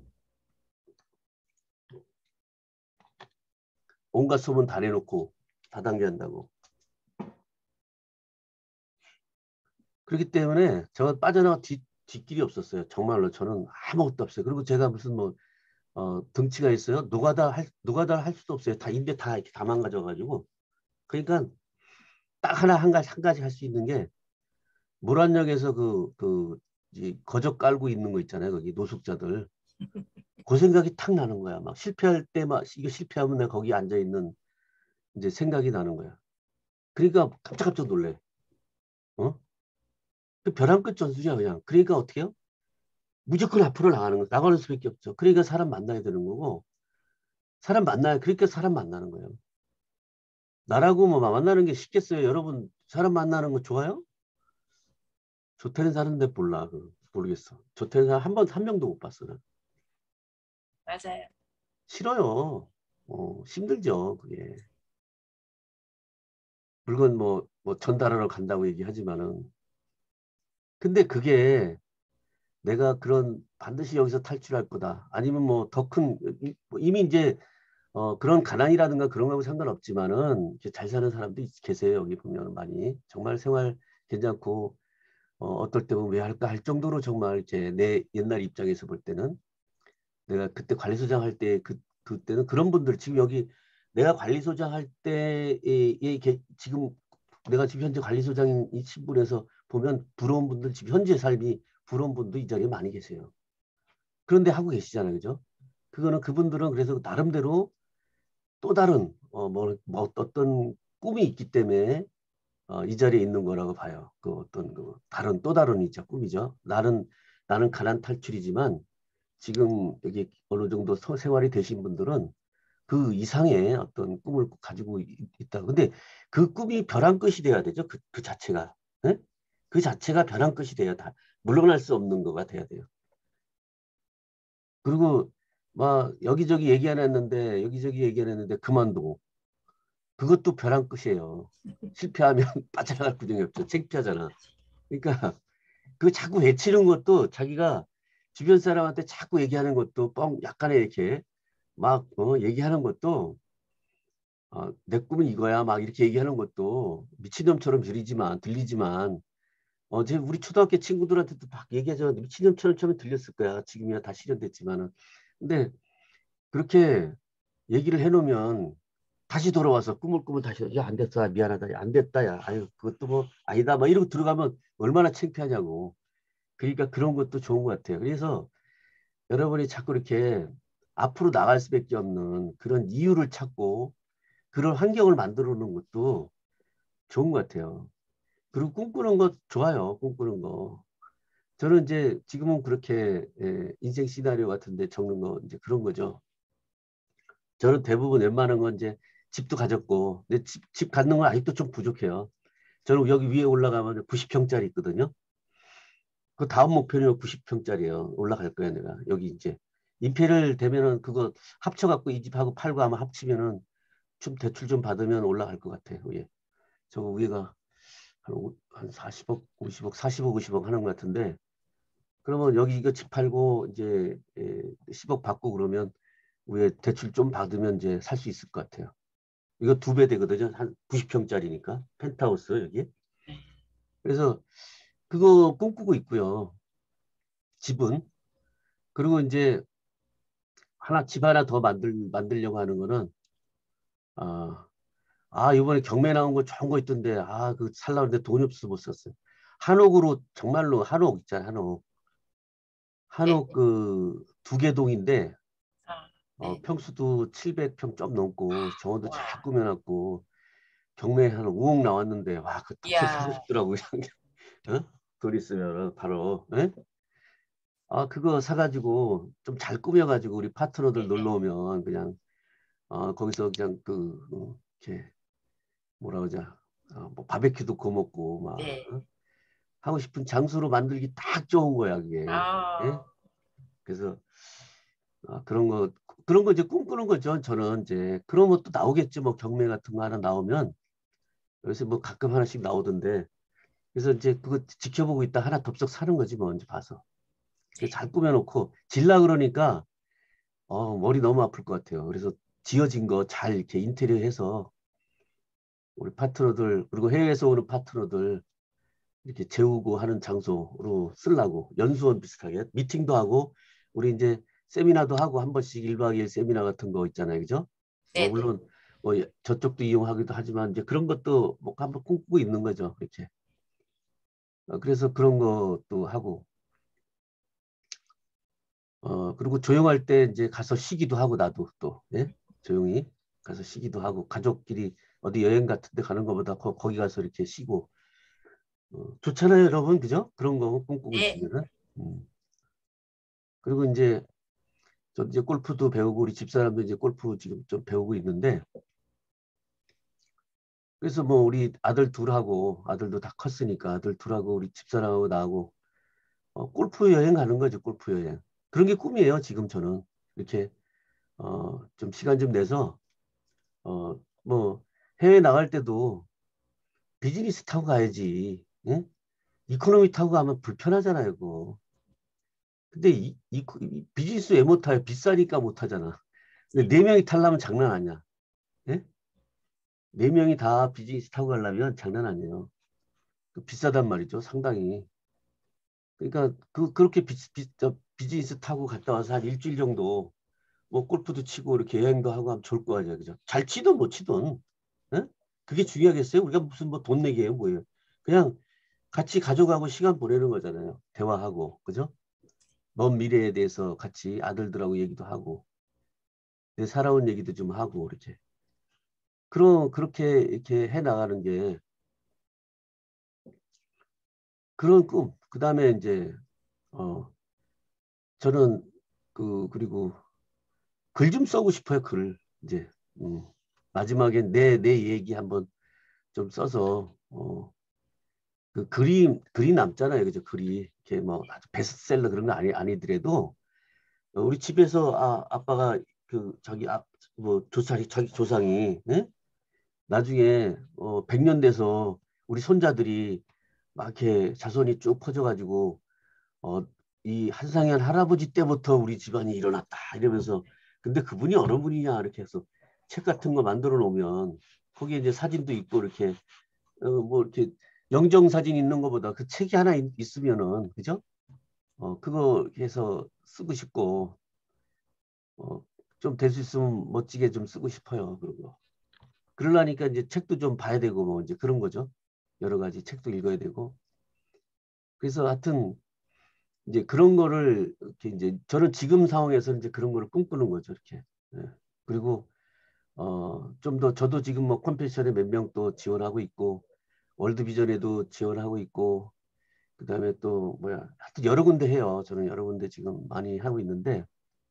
온갖 소문 다 내놓고 다단계 한다고. 그렇기 때문에 저 빠져나가 뒤, 뒷길이 없었어요. 정말로 저는 아무것도 없어요. 그리고 제가 무슨 뭐 어, 등치가 있어요. 노가다 할 노가다 할 수도 없어요. 다 인대 다 이렇게 다 망가져가지고. 그러니까 딱 하나 한 가지 한 가지 할 수 있는 게 물안역에서 그 그 이제 거적 깔고 있는 거 있잖아요. 거기 노숙자들. 그 생각이 탁 나는 거야. 막 실패할 때 막 이거 실패하면 내가 거기 앉아 있는 이제 생각이 나는 거야. 그러니까 깜짝깜짝 놀래. 어? 그 벼랑 끝 전술이야 그냥. 그러니까 어떻게 해요? 무조건 앞으로 나가는 거. 나가는 수밖에 없죠. 그러니까 사람 만나야 되는 거고 사람 만나야 그러니까 사람 만나는 거예요. 나라고 뭐 만나는 게 쉽겠어요. 여러분 사람 만나는 거 좋아요? 좋다는 사람인데 몰라. 그 모르겠어. 좋다는 사람 한 번, 한 명도 못 봤어. 난. 맞아요. 싫어요. 어, 힘들죠. 그게. 물건 뭐, 뭐 전달하러 간다고 얘기하지만은. 근데 그게 내가 그런 반드시 여기서 탈출할 거다. 아니면 뭐 더 큰, 이미 이제 어, 그런 가난이라든가 그런 거하고 상관없지만은 이렇게 잘 사는 사람도 있- 계세요. 여기 보면 많이. 정말 생활 괜찮고 어, 어떨 때는 왜 할까 할 정도로 정말 이제 내 옛날 입장에서 볼 때는 내가 그때 관리소장 할 때 그, 그때는 그런 분들 지금 여기 내가 관리소장 할 때에 에 게- 지금 내가 지금 현재 관리소장인 이 신분에서 보면 부러운 분들 지금 현재 삶이 부러운 분도 이 자리에 많이 계세요. 그런데 하고 계시잖아요. 그죠? 그거는 그분들은 그래서 나름대로 또 다른 어, 뭐, 뭐 어떤 꿈이 있기 때문에 어, 이 자리에 있는 거라고 봐요. 그 어떤 그 다른 또 다른 이자 꿈이죠. 나는 나는 가난 탈출이지만 지금 여기 어느 정도 서- 생활이 되신 분들은 그 이상의 어떤 꿈을 가지고 있, 다 근데 그 꿈이 벼랑 끝이 돼야 되죠. 그, 그 자체가. 네? 그 자체가 벼랑 끝이 돼야 다 물러날 수 없는 거가 돼야 돼요. 그리고 막 여기저기 얘기 안 했는데 여기저기 얘기 안 했는데 그만두고 그것도 벼랑 끝이에요. 실패하면 빠져나갈 구멍이 없죠. 창피하잖아. 그러니까 그 자꾸 외치는 것도 자기가 주변 사람한테 자꾸 얘기하는 것도 뻥 약간의 이렇게 막 어, 얘기하는 것도 어, 내 꿈은 이거야 막 이렇게 얘기하는 것도 미친놈처럼 들리지만 들리지만 어제 우리 초등학교 친구들한테도 막 얘기하자 미친놈처럼 처음에 들렸을 거야. 지금이야 다 실현됐지만은 근데 그렇게 얘기를 해놓으면 다시 돌아와서 꿈을 꾸면 다시 야 안 됐어 미안하다 야, 안 됐다 야 아유 그것도 뭐 아니다 막 이러고 들어가면 얼마나 창피하냐고. 그러니까 그런 것도 좋은 것 같아요. 그래서 여러분이 자꾸 이렇게 앞으로 나갈 수밖에 없는 그런 이유를 찾고 그런 환경을 만들어 놓는 것도 좋은 것 같아요. 그리고 꿈꾸는 거 좋아요. 꿈꾸는 거. 저는 이제 지금은 그렇게 예, 인생 시나리오 같은데 적는 거 이제 그런 거죠. 저는 대부분 웬만한 건 이제 집도 가졌고 근데 집, 집 갖는 건 아직도 좀 부족해요. 저는 여기 위에 올라가면 구십 평짜리 있거든요. 그 다음 목표는 구십 평짜리예요. 올라갈 거야 내가. 여기 이제 임페리얼 되면은 그거 합쳐갖고 이 집하고 팔고 아마 합치면은 좀 대출 좀 받으면 올라갈 것 같아요. 예. 저거 위에가 한, 오- 한 사십억, 오십억, 사십억, 오십억 하는 것 같은데 그러면 여기 이거 집 팔고 이제 예, 십억 받고 그러면 위에 대출 좀 받으면 이제 살 수 있을 것 같아요. 이거 두 배 되거든요. 한 구십 평짜리니까 펜트하우스 여기. 그래서 그거 꿈꾸고 있고요. 집은. 그리고 이제 하나 집 하나 더 만들 만들려고 하는 거는 아, 아 이번에 경매 나온 거 좋은 거 있던데 아 그 살라고 했는데 돈이 없어서 못 샀어요. 한옥으로 정말로 한옥 있잖아요. 한옥. 네. 한옥 그 두 개 동인데 아, 어, 네. 평수도 칠백 평 좀 넘고 정원도 와. 잘 꾸며놨고 경매 한 오억 나왔는데 와 그 탑재 사고 이야. 싶더라고요. 어? 돈 있으면 바로. 예? 아 그거 사가지고 좀 잘 꾸며가지고 우리 파트너들 네네. 놀러 오면 그냥 어, 거기서 그냥 그 어, 이렇게 뭐라 그러자 어, 뭐 바베큐도 구워 먹고 막 네. 어? 하고 싶은 장소로 만들기 딱 좋은 거야 그게. 예? 아, 그래서 아, 그런 거 그런 거 이제 꿈꾸는 거죠. 저는 이제 그런 것도 나오겠죠. 뭐 경매 같은 거 하나 나오면 요새 뭐 가끔 하나씩 나오던데 그래서 이제 그거 지켜보고 있다 하나 덥석 사는 거지 뭐 이제 봐서 네. 잘 꾸며놓고 질라 그러니까 어, 머리 너무 아플 것 같아요. 그래서 지어진 거 잘 이렇게 인테리어 해서 우리 파트너들 그리고 해외에서 오는 파트너들 이렇게 재우고 하는 장소로 쓰려고 연수원 비슷하게 미팅도 하고 우리 이제 세미나도 하고 한 번씩 일 박 이 일 세미나 같은 거 있잖아요. 그죠? 뭐 네네. 물론 뭐 저쪽도 이용하기도 하지만 이제 그런 것도 뭐 한번 꿈꾸고 있는 거죠. 이렇게. 어, 그래서 그런 것도 하고 어 그리고 조용할 때 이제 가서 쉬기도 하고 나도 또 예? 조용히 가서 쉬기도 하고 가족끼리 어디 여행 같은 데 가는 것보다 거, 거기 가서 이렇게 쉬고 어, 좋잖아요, 여러분. 그죠? 그런 거 꿈꾸고 네. 있으면은. 음. 그리고 이제 저 이제 골프도 배우고 우리 집사람도 이제 골프 지금 좀 배우고 있는데 그래서 뭐 우리 아들 둘하고 아들도 다 컸으니까 아들 둘하고 우리 집사람하고 나하고 어, 골프 여행 가는 거죠. 골프 여행. 그런 게 꿈이에요. 지금 저는 이렇게 어, 좀 시간 좀 내서 어, 뭐 해외 나갈 때도 비즈니스 타고 가야지. 예? 이코노미 타고 가면 불편하잖아요. 그거. 근데 이, 이, 이 비즈니스 왜 못 타요? 비싸니까 못 타잖아. 근데 네 명이 타려면 장난 아니야. 예? 네 명이 다 비즈니스 타고 가려면 장난 아니에요. 그 비싸단 말이죠. 상당히. 그러니까 그 그렇게 비, 비, 저 비즈니스 타고 갔다 와서 한 일주일 정도 뭐 골프도 치고 이렇게 여행도 하고 하면 좋을 거 아니야. 그죠? 잘 치든 못 치든. 예? 그게 중요하겠어요? 우리가 무슨 뭐 돈 내기예요, 뭐예요? 그냥 같이 가져가고 시간 보내는 거잖아요. 대화하고. 그죠? 먼 미래에 대해서 같이 아들들하고 얘기도 하고 내 살아온 얘기도 좀 하고 이렇게. 그런 그렇게 이렇게 해 나가는 게 그런 꿈. 그다음에 이제 어 저는 그 그리고 글 좀 써고 싶어요. 글을 이제 음, 마지막에 내 내 얘기 한번 좀 써서 어, 그 글이 글이 남잖아요. 그죠? 글이 이렇게 뭐 아주 베스트셀러 그런 거 아니 아니더라도 어, 우리 집에서 아 아빠가 그 자기 아뭐 조상이 자기 조상이 예? 나중에 어 백 년 돼서 우리 손자들이 막 이렇게 자손이 쭉 퍼져가지고 어, 이 한상현 할아버지 때부터 우리 집안이 일어났다 이러면서 근데 그분이 어느 분이냐 이렇게 해서 책 같은 거 만들어 놓으면 거기에 이제 사진도 있고 이렇게 어, 뭐 이렇게 영정 사진 있는 것보다 그 책이 하나 있, 있으면은 그죠? 어, 그거 해서 쓰고 싶고 어, 좀 될 수 있으면 멋지게 좀 쓰고 싶어요. 그리고 그러려니까 이제 책도 좀 봐야 되고 뭐 이제 그런 거죠. 여러 가지 책도 읽어야 되고 그래서 하여튼 이제 그런 거를 이렇게 이제 저는 지금 상황에서 이제 그런 거를 꿈꾸는 거죠, 이렇게. 예. 그리고 어, 좀 더 저도 지금 뭐 컴패션에 몇 명 또 지원하고 있고 월드비전에도 지원하고 있고 그다음에 또 뭐야 하여튼 여러 군데 해요. 저는 여러 군데 지금 많이 하고 있는데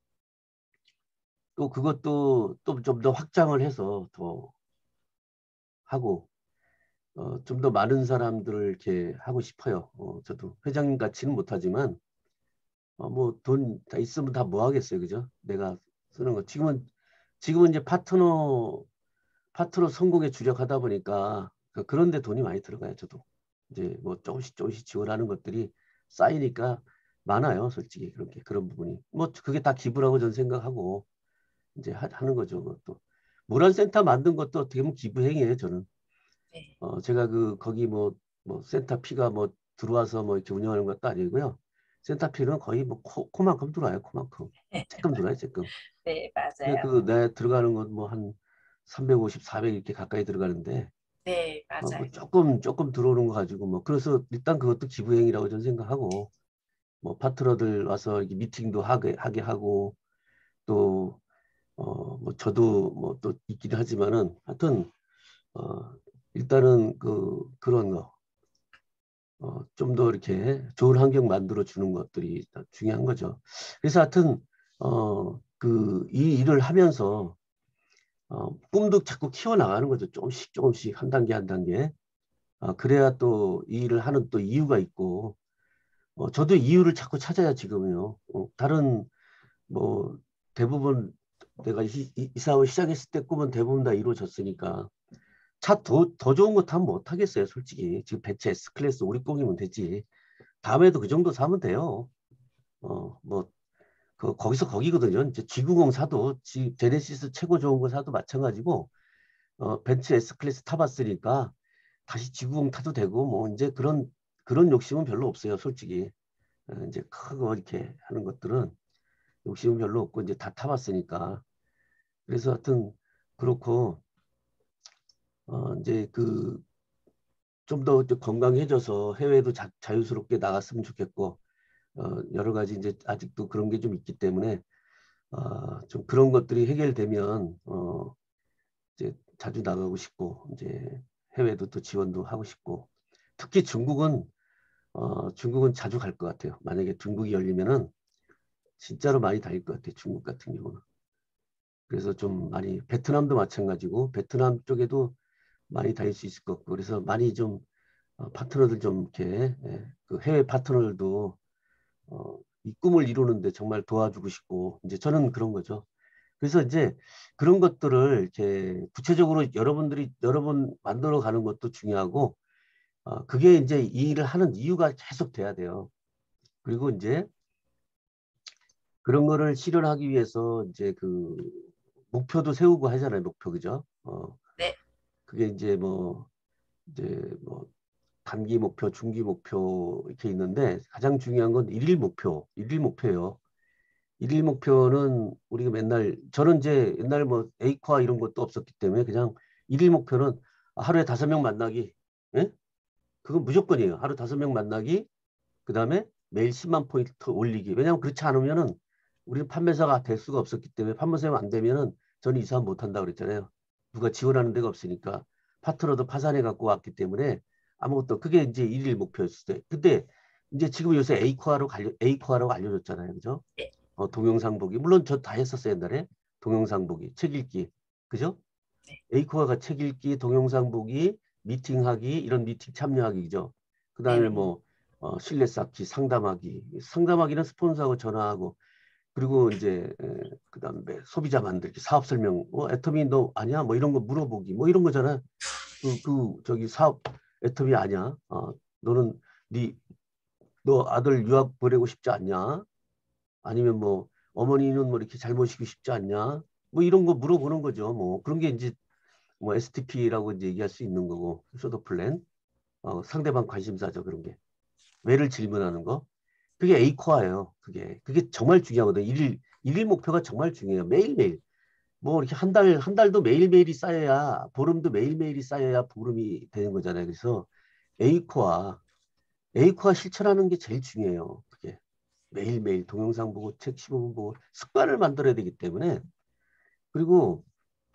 또 그것도 또 좀 더 확장을 해서 더 하고 어, 좀 더 많은 사람들을 이렇게 하고 싶어요. 어, 저도 회장님 같이는 못하지만 어, 뭐 돈 다 있으면 다 뭐 하겠어요, 그죠? 내가 쓰는 거. 지금은 지금은 이제 파트너 파트너 성공에 주력하다 보니까 그- 그런데 돈이 많이 들어가요, 저도. 이제 뭐 조금씩 조금씩 지원하는 것들이 쌓이니까 많아요, 솔직히 그렇게 그런 부분이. 뭐 그게 다 기부라고 저는 생각하고 이제 하, 는 거죠, 그것도. 문화센터 만든 것도 어떻게 보면 기부행위예요, 저는. 네. 어, 제가 그 거기 뭐 뭐 센터피가 뭐 들어와서 뭐 이렇게 운영하는 것도 아니고요. 센터피는 거의 뭐 코, 코만큼 들어와요, 코만큼. 쬐끔 들어와요, 쬐끔. 네, 근데 맞아요. 그 내 들어가는 건 뭐 한 삼백오십, 사백 이렇게 가까이 들어가는데 네, 어, 맞아요. 뭐 조금 조금 들어오는 거 가지고 뭐 그래서 일단 그것도 기부행위라고 저는 생각하고 뭐 파트너들 와서 이렇게 미팅도 하게 하게 하고 또 어 뭐 저도 뭐 또 있기도 하지만은 하여튼 어 일단은 그 그런 거 어, 좀 더 이렇게 좋은 환경 만들어 주는 것들이 중요한 거죠. 그래서 하여튼 어, 그 이 일을 하면서 어, 꿈도 자꾸 키워나가는 거죠. 조금씩 조금씩 한 단계 한 단계. 아, 그래야 또 이 일을 하는 또 이유가 있고 어, 저도 이유를 자꾸 찾아야 지금요. 어, 다른 뭐 대부분 내가 이, 이, 이 사업을 시작했을 때 꿈은 대부분 다 이루어졌으니까 차 더 더 좋은 거 타면 못 하겠어요, 솔직히. 지금 벤츠 S 클래스 오백이면 되지. 다음에도 그 정도 사면 돼요. 어, 뭐, 그, 거기서 거기거든요. 이제 지구공 사도, 지, 제네시스 최고 좋은 거 사도 마찬가지고, 어, 벤츠 S 클래스 타봤으니까 다시 지구공 타도 되고, 뭐, 이제 그런 그런 욕심은 별로 없어요, 솔직히. 어, 이제 크고 이렇게 하는 것들은 욕심은 별로 없고 이제 다 타봤으니까. 그래서 하여튼 그렇고 어, 이제 그 좀 더 건강해져서 해외도 자, 자유스럽게 나갔으면 좋겠고 어, 여러 가지 이제 아직도 그런 게 좀 있기 때문에 어, 좀 그런 것들이 해결되면 어, 이제 자주 나가고 싶고 이제 해외도 또 지원도 하고 싶고 특히 중국은 어, 중국은 자주 갈 것 같아요. 만약에 중국이 열리면은 진짜로 많이 다닐 것 같아요. 중국 같은 경우는. 그래서 좀 많이 베트남도 마찬가지고 베트남 쪽에도 많이 다닐 수 있을 것 같고 그래서 많이 좀 어, 파트너들 좀 이렇게 예, 그 해외 파트너들도 어, 이 꿈을 이루는데 정말 도와주고 싶고 이제 저는 그런 거죠. 그래서 이제 그런 것들을 이렇게 구체적으로 여러분들이 여러분 만들어 가는 것도 중요하고 어, 그게 이제 이 일을 하는 이유가 계속 돼야 돼요. 그리고 이제 그런 거를 실현하기 위해서 이제 그 목표도 세우고 하잖아요. 목표 그죠? 어, 네. 그게 이제 뭐 이제 뭐 단기 목표, 중기 목표 이렇게 있는데 가장 중요한 건 일일 목표, 일일 목표예요. 일일 목표는 우리가 맨날 저는 이제 옛날 뭐 에이코아 이런 것도 없었기 때문에 그냥 일일 목표는 하루에 다섯 명 만나기, 예? 그건 무조건이에요. 하루 다섯 명 만나기, 그 다음에 매일 십만 포인트 올리기. 왜냐하면 그렇지 않으면은 우리는 판매사가 될 수가 없었기 때문에 판매사가 안 되면은 저는 이 사업 못 한다 그랬잖아요. 누가 지원하는 데가 없으니까 파트너도 파산해 갖고 왔기 때문에 아무것도 그게 이제 일일 목표였을 때. 근데 이제 지금 요새 에이코아로 갈려 에이코아라고 알려줬잖아요, 그죠? 네. 어, 동영상 보기. 물론 저 다 했었어요 옛날에 동영상 보기, 책 읽기, 그죠? 네. 에이코아가 책 읽기, 동영상 보기, 미팅하기 이런 미팅 참여하기죠. 그 다음에 네네. 뭐 어, 실내 쌓기, 상담하기. 상담하기는 스폰서하고 전화하고 그리고 이제 그 다음에 소비자 만들기, 사업 설명, 뭐 애터미 너 아니야? 뭐 이런 거 물어보기, 뭐 이런 거잖아. 그, 그 저기 사업 애터미 아니야? 어, 너는 네 너 아들 유학 보내고 싶지 않냐? 아니면 뭐 어머니는 뭐 이렇게 잘 모시고 싶지 않냐? 뭐 이런 거 물어보는 거죠. 뭐 그런 게 이제 뭐 에스티피라고 이제 얘기할 수 있는 거고 쇼도 플랜. 어, 상대방 관심사죠 그런 게. 왜를 질문하는 거. 그게 에이코아예요. 그게 그게 정말 중요하거든요. 일일 일일 목표가 정말 중요해요. 매일매일. 뭐 이렇게 한 달 한 달도 매일매일이 쌓여야 보름도 매일매일이 쌓여야 보름이 되는 거잖아요. 그래서 에이코아 에이코아 실천하는 게 제일 중요해요. 그게 매일매일 동영상 보고 책 십오 분 보고 습관을 만들어야 되기 때문에 그리고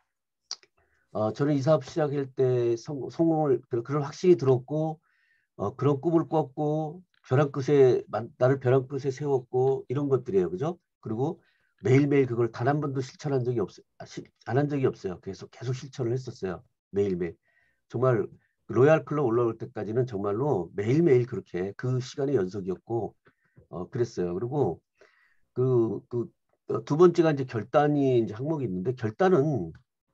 어, 저는 이 사업 시작할 때 성, 성공을 그- 그런 확신이 들었고 어, 그런 꿈을 꿨고 벼랑 끝에 만- 나를 벼랑 끝에 세웠고 이런 것들이에요, 그죠? 그리고 매일매일 그걸 단 한 번도 실천한 적이 없어요. 아, 안 한 적이 없어요. 계속 계속 실천을 했었어요. 매일매일. 정말 로얄 클럽 올라올 때까지는 정말로 매일매일 그렇게 그 시간의 연속이었고 어, 그랬어요. 그리고 그, 그, 어, 두 번째가 이제 결단이 이제 항목이 있는데 결단은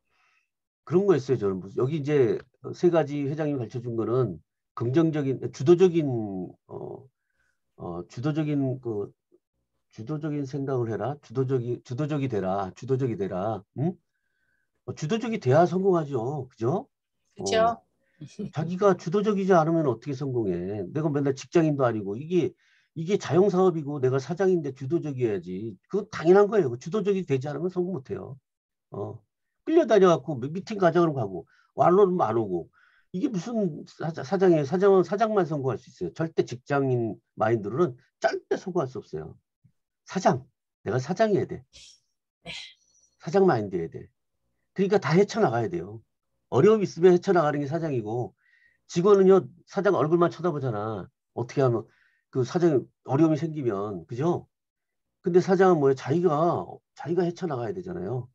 그런 거였어요. 저는 무슨 여기 이제 세 가지 회장님이 가르쳐 준 거는 긍정적인 주도적인 어, 어 주도적인 그 주도적인 생각을 해라. 주도적이 주도적이 되라. 주도적이 되라. 응? 어, 주도적이 돼야 성공하죠. 그죠? 어, 그쵸? 자기가 주도적이지 않으면 어떻게 성공해? 내가 맨날 직장인도 아니고 이게 이게 자영사업이고 내가 사장인데 주도적이어야지. 그거 당연한 거예요. 주도적이 되지 않으면 성공 못 해요. 어. 끌려다녀갖고 미팅 가자고 가고 완로는 안 오고 이게 무슨 사장, 사장이에요. 사장은 사장만 성공할 수 있어요. 절대 직장인 마인드로는 절대 성공할 수 없어요. 사장. 내가 사장이어야 돼. 사장 마인드여야 돼. 그러니까 다 헤쳐나가야 돼요. 어려움 있으면 헤쳐나가는 게 사장이고 직원은요 사장 얼굴만 쳐다보잖아. 어떻게 하면 그 사장 어려움이 생기면 그죠? 근데 사장은 뭐예요? 자기가 자기가 헤쳐나가야 되잖아요.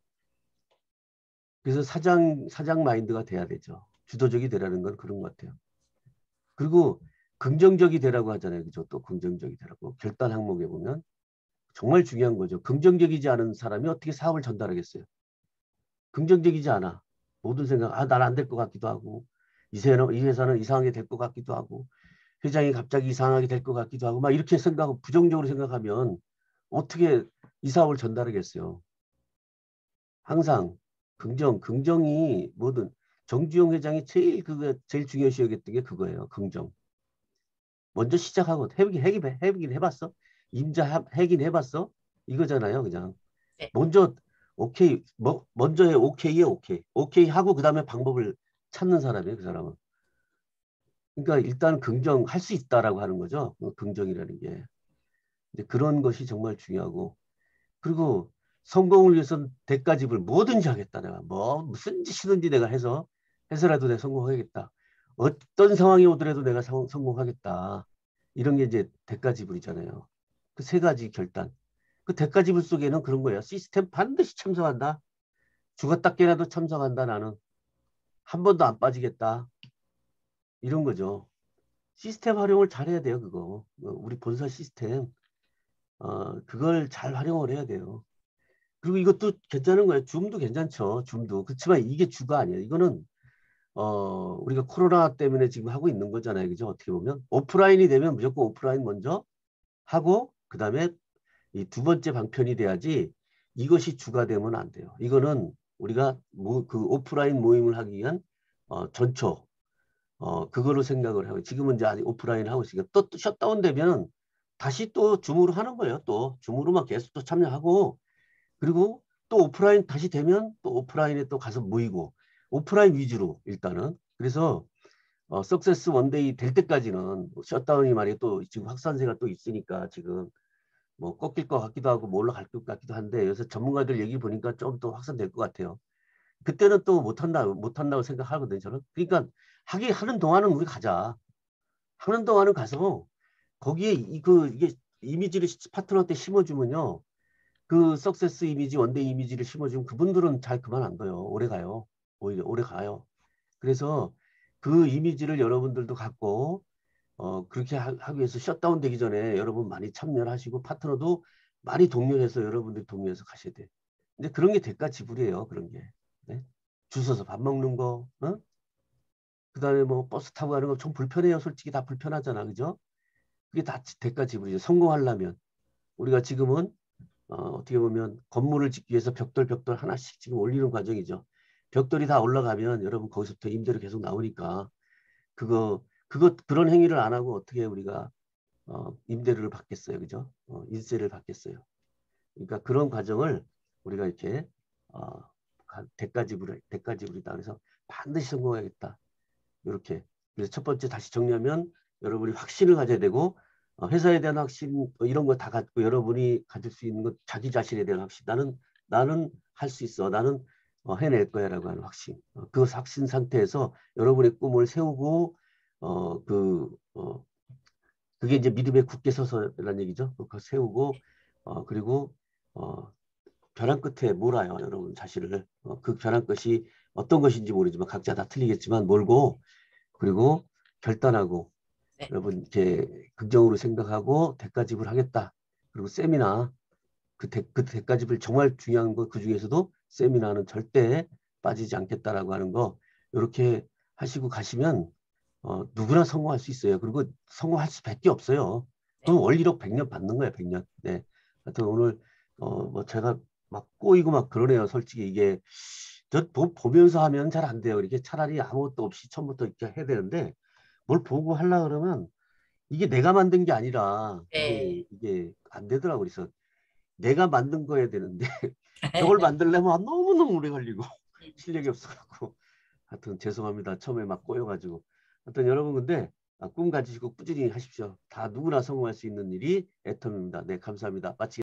그래서 사장, 사장 마인드가 돼야 되죠. 주도적이 되라는 건 그런 것 같아요. 그리고 긍정적이 되라고 하잖아요. 그죠? 또 긍정적이 되라고. 결단 항목에 보면 정말 중요한 거죠. 긍정적이지 않은 사람이 어떻게 사업을 전달하겠어요? 긍정적이지 않아. 모든 생각, 아, 난 안 될 것 같기도 하고, 이 회사는, 이 회사는 이상하게 될 것 같기도 하고, 회장이 갑자기 이상하게 될 것 같기도 하고, 막 이렇게 생각하고 부정적으로 생각하면 어떻게 이 사업을 전달하겠어요? 항상 긍정, 긍정이 뭐든. 정주영 회장이 제일 그거 제일 중요시 여겼던 게 그거예요. 긍정. 먼저 시작하고 해보긴 해긴 해보긴 해봤어? 임자 해긴 해봤어? 이거잖아요, 그냥. 네. 먼저 오케이, 뭐 먼저에 오케이에 오케이, 오케이 하고 그 다음에 방법을 찾는 사람이에요, 그 사람은. 그러니까 일단 긍정할 수 있다라고 하는 거죠. 그 긍정이라는 게. 근데 그런 것이 정말 중요하고 그리고 성공을 위해서는 대가집을 뭐든지 하겠다. 내가 뭐 무슨 짓이든지 내가 해서 해서라도 내가 성공하겠다. 어떤 상황이 오더라도 내가 성, 성공하겠다. 이런 게 이제 대가지불이잖아요. 그 세 가지 결단. 그 대가지불 속에는 그런 거예요. 시스템 반드시 참석한다. 죽었다 깨나도 참석한다. 나는 한 번도 안 빠지겠다. 이런 거죠. 시스템 활용을 잘해야 돼요. 그거. 어, 우리 본사 시스템. 어, 그걸 잘 활용을 해야 돼요. 그리고 이것도 괜찮은 거예요. 줌도 괜찮죠. 줌도. 그렇지만 이게 주가 아니에요. 이거는 어 우리가 코로나 때문에 지금 하고 있는 거잖아요. 그죠? 어떻게 보면 오프라인이 되면 무조건 오프라인 먼저 하고 그다음에 이 두 번째 방편이 돼야지 이것이 주가 되면 안 돼요. 이거는 우리가 뭐 그 오프라인 모임을 하기 위한 어 전초 어 그걸로 생각을 하고 지금은 이제 아직 오프라인 하고 있으니까 또, 또 셧다운 되면 다시 또 줌으로 하는 거예요. 또 줌으로만 계속 또 참여하고 그리고 또 오프라인 다시 되면 또 오프라인에 또 가서 모이고 오프라인 위주로 일단은 그래서 어, 석세스 원데이 될 때까지는 셧다운이 말이에요. 또 지금 확산세가 또 있으니까 지금 뭐 꺾일 것 같기도 하고 뭐 올라갈 것 같기도 한데 요새 전문가들 얘기 보니까 좀 또 확산될 것 같아요. 그때는 또 못한다 못한다고 생각하거든요. 저는 그러니까 하기 하는 동안은 우리 가자. 하는 동안은 가서 거기에 이, 그 이게 이미지를 파트너한테 심어주면요. 그 석세스 이미지, 원데이 이미지를 심어주면 그분들은 잘 그만 안 둬요. 오래 가요. 오히려 오래 가요. 그래서 그 이미지를 여러분들도 갖고 어 그렇게 하, 하기 위해서 셧다운 되기 전에 여러분 많이 참여를 하시고 파트너도 많이 독려해서 여러분들이 독려해서 가셔야 돼요. 근데 그런 게 대가 지불이에요. 그런 게. 네? 줄 서서 밥 먹는 거, 어? 그다음에 뭐 버스 타고 가는 거 좀 불편해요. 솔직히 다 불편하잖아. 그죠? 그게 다 대가 지불이죠. 성공하려면. 우리가 지금은 어, 어떻게 보면 건물을 짓기 위해서 벽돌 벽돌 하나씩 지금 올리는 과정이죠. 벽돌이 다 올라가면 여러분 거기서부터 임대료 계속 나오니까 그거 그것 그런 행위를 안 하고 어떻게 우리가 어, 임대료를 받겠어요, 그죠? 어, 인세를 받겠어요. 그러니까 그런 과정을 우리가 이렇게 어, 대가지불 대가지불이다. 그래서 반드시 성공하겠다. 이렇게 그래서 첫 번째 다시 정리하면 여러분이 확신을 가져야 되고 어, 회사에 대한 확신 뭐 이런 거 다 갖고 여러분이 가질 수 있는 것 자기 자신에 대한 확신 나는 나는 할 수 있어 나는 어, 해낼 거야라고 하는 확신 어, 그 확신 상태에서 여러분의 꿈을 세우고 어, 그 어, 그게 이제 믿음에 굳게 서서라는 얘기죠. 그거 세우고 어, 그리고 어, 벼랑 끝에 몰아요 여러분 자신을 어, 그 벼랑 끝이 어떤 것인지 모르지만 각자 다 틀리겠지만 몰고 그리고 결단하고 네. 여러분 이렇게 긍정으로 생각하고 대가집을 하겠다. 그리고 세미나 그, 대, 그 대가집을 정말 중요한 거 그 중에서도 세미나는 절대 빠지지 않겠다라고 하는 거 이렇게 하시고 가시면 어, 누구나 성공할 수 있어요. 그리고 성공할 수밖에 없어요. 네. 그럼 원리력 백 년 받는 거예요. 백 년. 네. 하여튼 오늘 어, 뭐 제가 막 꼬이고 막 그러네요. 솔직히 이게 저 보, 보면서 하면 잘 안 돼요. 이렇게 차라리 아무것도 없이 처음부터 이렇게 해야 되는데 뭘 보고 하려 그러면 이게 내가 만든 게 아니라 네. 이게 이게 안 되더라고. 그래서 내가 만든 거야 되는데 저걸 만들려면 너무너무 오래 걸리고 실력이 없어갖고 하여튼 죄송합니다. 처음에 막 꼬여가지고 하여튼 여러분 근데 아, 꿈 가지시고 꾸준히 하십시오. 다 누구나 성공할 수 있는 일이 애텀입니다. 네 감사합니다. 마치